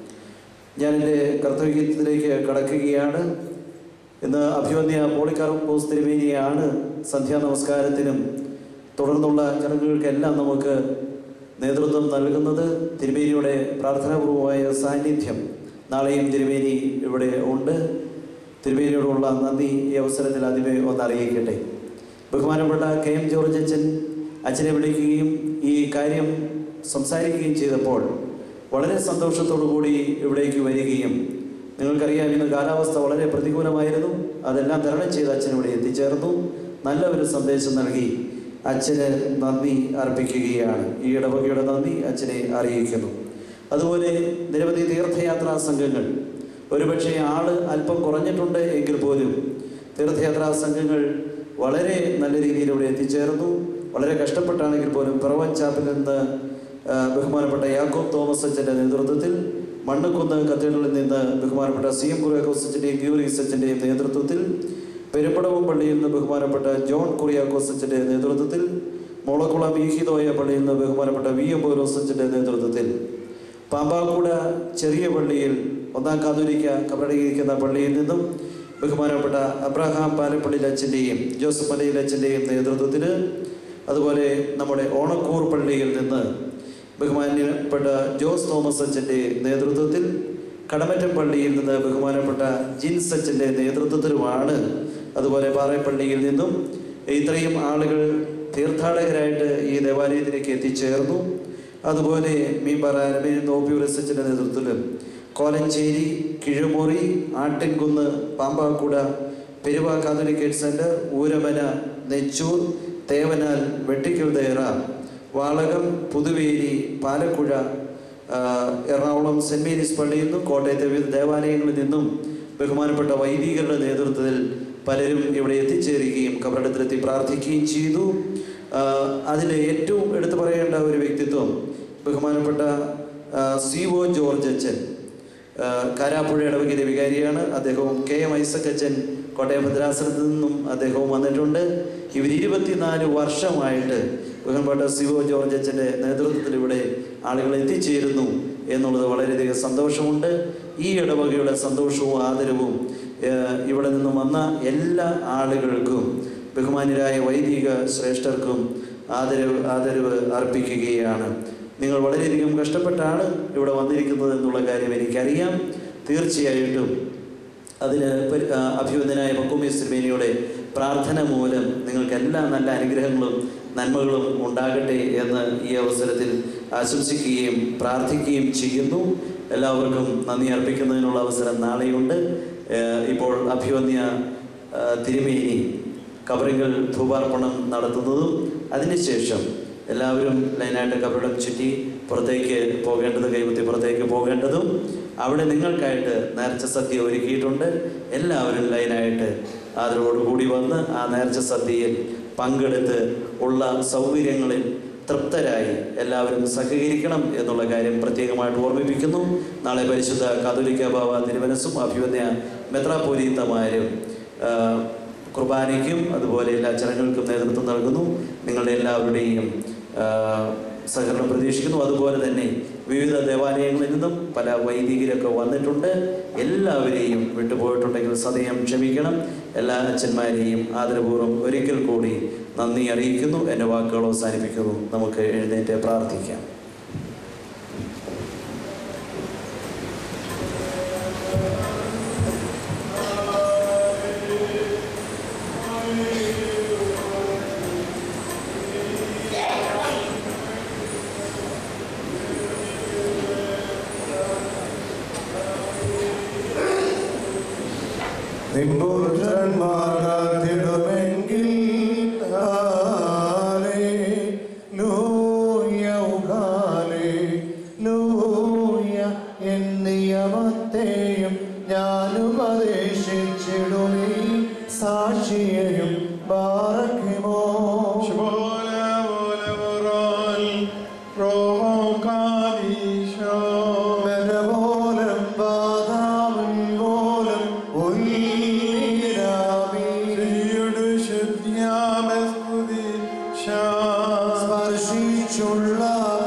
ഞാൻ എൻ്റെ കർത്തവ്യത്തിലേക്ക് കടക്കുകയാണ്. ഇന്ന് അഭിവന്യ പോളിക്കാർപ്പോസ് തിരുമേനിയാണ് സന്ധ്യാനമസ്കാരത്തിനും തുടർന്നുള്ള ചടങ്ങുകൾക്കെല്ലാം നമുക്ക് നേതൃത്വം നൽകുന്നത്. തിരുമേനിയുടെ പ്രാർത്ഥനാപൂർവമായ സാന്നിധ്യം നാളെയും തിരുമേനി ഇവിടെ ഉണ്ട്. തിരുമേനിയോടുള്ള നന്ദി ഈ അവസരത്തിൽ ആദ്യമേ ഒന്ന് അറിയിക്കട്ടെ. ബഹുമാനപ്പെട്ട KM ജോർജ് അച്ഛനെ വിളിക്കുകയും ഈ കാര്യം സംസാരിക്കുകയും ചെയ്തപ്പോൾ വളരെ സന്തോഷത്തോടു കൂടി ഇവിടേക്ക് വരികയും, നിങ്ങൾക്കറിയാം ഇന്ന് കാലാവസ്ഥ വളരെ പ്രതികൂലമായിരുന്നു, അതെല്ലാം തരണം ചെയ്ത് അച്ഛൻ ഇവിടെ എത്തിച്ചേർന്നു. നല്ല ഒരു സന്ദേശം നൽകി അച്ഛന് നന്ദി അർപ്പിക്കുകയാണ്. ഈ ഇടവകയുടെ നന്ദി അച്ഛനെ അറിയിക്കുന്നു. അതുപോലെ നിരവധി തീർത്ഥയാത്രാ സംഘങ്ങൾ, ഒരുപക്ഷെ ആള് അല്പം കുറഞ്ഞിട്ടുണ്ട് എങ്കിൽ പോലും തീർത്ഥയാത്രാ സംഘങ്ങൾ വളരെ നല്ല രീതിയിൽ ഇവിടെ എത്തിച്ചേർന്നു. വളരെ കഷ്ടപ്പെട്ടാണെങ്കിൽ പോലും പിറവൻ ചാപ്പിൽ നിന്ന് ബഹുമാനപ്പെട്ട യാക്കോബ് തോമസ് അച്ഛൻ്റെ നേതൃത്വത്തിൽ, മണ്ണുകുന്ന് കത്തീഡ്രലിൽ നിന്ന് ബഹുമാനപ്പെട്ട CM കുര്യാക്കോസ് അച്ഛൻ്റെയും ഗീവർഗീസ് അച്ഛൻ്റെയും നേതൃത്വത്തിൽ, പെരുമ്പടവും പള്ളിയിൽ നിന്ന് ബഹുമാനപ്പെട്ട ജോൺ കുര്യാക്കോസ് അച്ഛൻ്റെ നേതൃത്വത്തിൽ, മുളക്കുളം ഈഹിതോയ പള്ളിയിൽ നിന്ന് ബഹുമാനപ്പെട്ട VM പൗലോസ് അച്ഛൻ്റെ നേതൃത്വത്തിൽ, പാമ്പാക്കുട ചെറിയ പള്ളിയിൽ 1-ാം കാതോലിക്ക കബറടങ്ങിയിരിക്കുന്ന പള്ളിയിൽ നിന്നും ബഹുമാനപ്പെട്ട അബ്രഹാം പാലപ്പള്ളി അച്ഛൻ്റെയും ജോസഫ് മലയിൽ അച്ഛൻ്റെയും നേതൃത്വത്തിൽ, അതുപോലെ നമ്മുടെ ഓണക്കൂർ പള്ളിയിൽ നിന്ന് ബഹുമാനപ്പെട്ട ജോസ് തോമസ് അച്ഛൻ്റെ നേതൃത്വത്തിൽ, കടമറ്റം പള്ളിയിൽ നിന്ന് ബഹുമാനപ്പെട്ട ജിൻസ് അച്ഛൻ്റെ നേതൃത്വത്തിലുമാണ്. അതുപോലെ പാറേപ്പള്ളിയിൽ നിന്നും ഇത്രയും ആളുകൾ തീർത്ഥാടകരായിട്ട് ഈ ദേവാലയത്തിലേക്ക് എത്തിച്ചേർന്നു. അതുപോലെ മീൻപാറ നോപ്പിയൂരസ് അച്ഛൻ്റെ നേതൃത്വത്തിലും കോലഞ്ചേരി, കിഴുമുറി, ആട്ടിൻകുന്ന്, പാമ്പാക്കുട, പെരുവ കാതോലിക്കേറ്റ് സെൻ്റർ, ഊരമന, നെച്ചൂർ, തേവനാൽ, വെട്ടിക്കൽ ദേറ, വാളകം, പുതുവേലി, പാലക്കുഴ, എറണാകുളം സെൻറ് മേരീസ് പള്ളിയിൽ നിന്നും കോട്ടയത്തെ വിവിധ ദേവാലയങ്ങളിൽ നിന്നും ബഹുമാനപ്പെട്ട വൈദികരുടെ നേതൃത്വത്തിൽ പലരും ഇവിടെ എത്തിച്ചേരുകയും കബറിടത്തിലെത്തി പ്രാർത്ഥിക്കുകയും ചെയ്തു. അതിൽ ഏറ്റവും എടുത്തു പറയേണ്ട ഒരു വ്യക്തിത്വം ബഹുമാനപ്പെട്ട CO ജോർജ് അച്ഛൻ, കാരാപ്പുഴ ഇടവകയിലെ വികാരിയാണ്. അദ്ദേഹവും KM ഐസക് അച്ഛൻ കോട്ടയം ഭദ്രാസനത്തിൽ നിന്നും അദ്ദേഹവും വന്നിട്ടുണ്ട്. ഇവർ 24 വർഷമായിട്ട് ബഹുമാനപ്പെട്ട സിവോ ജോർജ് അച്ഛൻ്റെ നേതൃത്വത്തിൽ ഇവിടെ ആളുകൾ എത്തിച്ചേരുന്നു എന്നുള്ളത് വളരെയധികം സന്തോഷമുണ്ട്. ഈ ഇടവകയുടെ സന്തോഷവും ആദരവും ഇവിടെ നിന്നും വന്ന എല്ലാ ആളുകൾക്കും ബഹുമാന്യരായ വൈദിക ശ്രേഷ്ഠർക്കും ആദരവ് അർപ്പിക്കുകയാണ്. നിങ്ങൾ വളരെയധികം കഷ്ടപ്പെട്ടാണ് ഇവിടെ വന്നിരിക്കുന്നത് എന്നുള്ള കാര്യം എനിക്കറിയാം. തീർച്ചയായിട്ടും അതിന് അഭിവന്ദനായ പക്കുമേസ് തിരുമേനിയുടെ പ്രാർത്ഥന മൂലം നിങ്ങൾക്ക് എല്ലാ നല്ല അനുഗ്രഹങ്ങളും നന്മകളും ഉണ്ടാകട്ടെ എന്ന് ഈ അവസരത്തിൽ ആശംസിക്കുകയും പ്രാർത്ഥിക്കുകയും ചെയ്യുന്നു. എല്ലാവർക്കും നന്ദി അർപ്പിക്കുന്നതിനുള്ള അവസരം നാളെയുണ്ട്. ഇപ്പോൾ അഭിവന്യ തിരുമേനി കബറിങ്കൽ ധൂപാർപ്പണം നടത്തുന്നതും അതിനുശേഷം എല്ലാവരും ലൈനായിട്ട് കബറിടം ചുറ്റി പുറത്തേക്ക് പോകേണ്ടത് കൈകുത്തി പുറത്തേക്ക് പോകേണ്ടതും അവിടെ നിങ്ങൾക്കായിട്ട് നേർച്ച സദ്യ ഒരുക്കിയിട്ടുണ്ട്. എല്ലാവരും ലൈനായിട്ട് ആദരവോടുകൂടി വന്ന് ആ നേർച്ച സദ്യയിൽ പങ്കെടുത്ത് ഉള്ള സൗകര്യങ്ങളിൽ തൃപ്തരായി എല്ലാവരും സഹകരിക്കണം എന്നുള്ള കാര്യം പ്രത്യേകമായിട്ട് ഓർമ്മിപ്പിക്കുന്നു. നാളെ പരിശുദ്ധ കാതോലിക്ക ബാവ തിരുമനസ്സും അഭിവന്യ മെത്രാപ്പോലീത്തമാരും കുർബാനയ്ക്കും അതുപോലെ എല്ലാ ചടങ്ങുകൾക്കും നേതൃത്വം നൽകുന്നു. നിങ്ങളുടെ എല്ലാവരുടെയും സഹകരണം പ്രതീക്ഷിക്കുന്നു. അതുപോലെ തന്നെ വിവിധ ദേവാലയങ്ങളിൽ നിന്നും പല വൈദികരൊക്കെ വന്നിട്ടുണ്ട്. എല്ലാവരെയും വിട്ടുപോയിട്ടുണ്ടെങ്കിൽ സദയം ക്ഷമിക്കണം. എല്ലാ അച്ഛന്മാരെയും ആദരപൂർവ്വം ഒരിക്കൽ കൂടി നന്ദി അറിയിക്കുന്നു. എൻ്റെ വാക്കുകൾ അവസാനിപ്പിക്കുന്നു. നമുക്ക് എഴുന്നേറ്റ് പ്രാർത്ഥിക്കാം. നിമ്പുത്രന്മാർത്തിടുമെങ്കിൽ ലൂയ എന്നിയമത്തെയും ഞാനുപദേശിച്ചിടുമീ സാക്ഷിയെയും ബാറക്കുമോ സ്പർശിച്ചുള്ള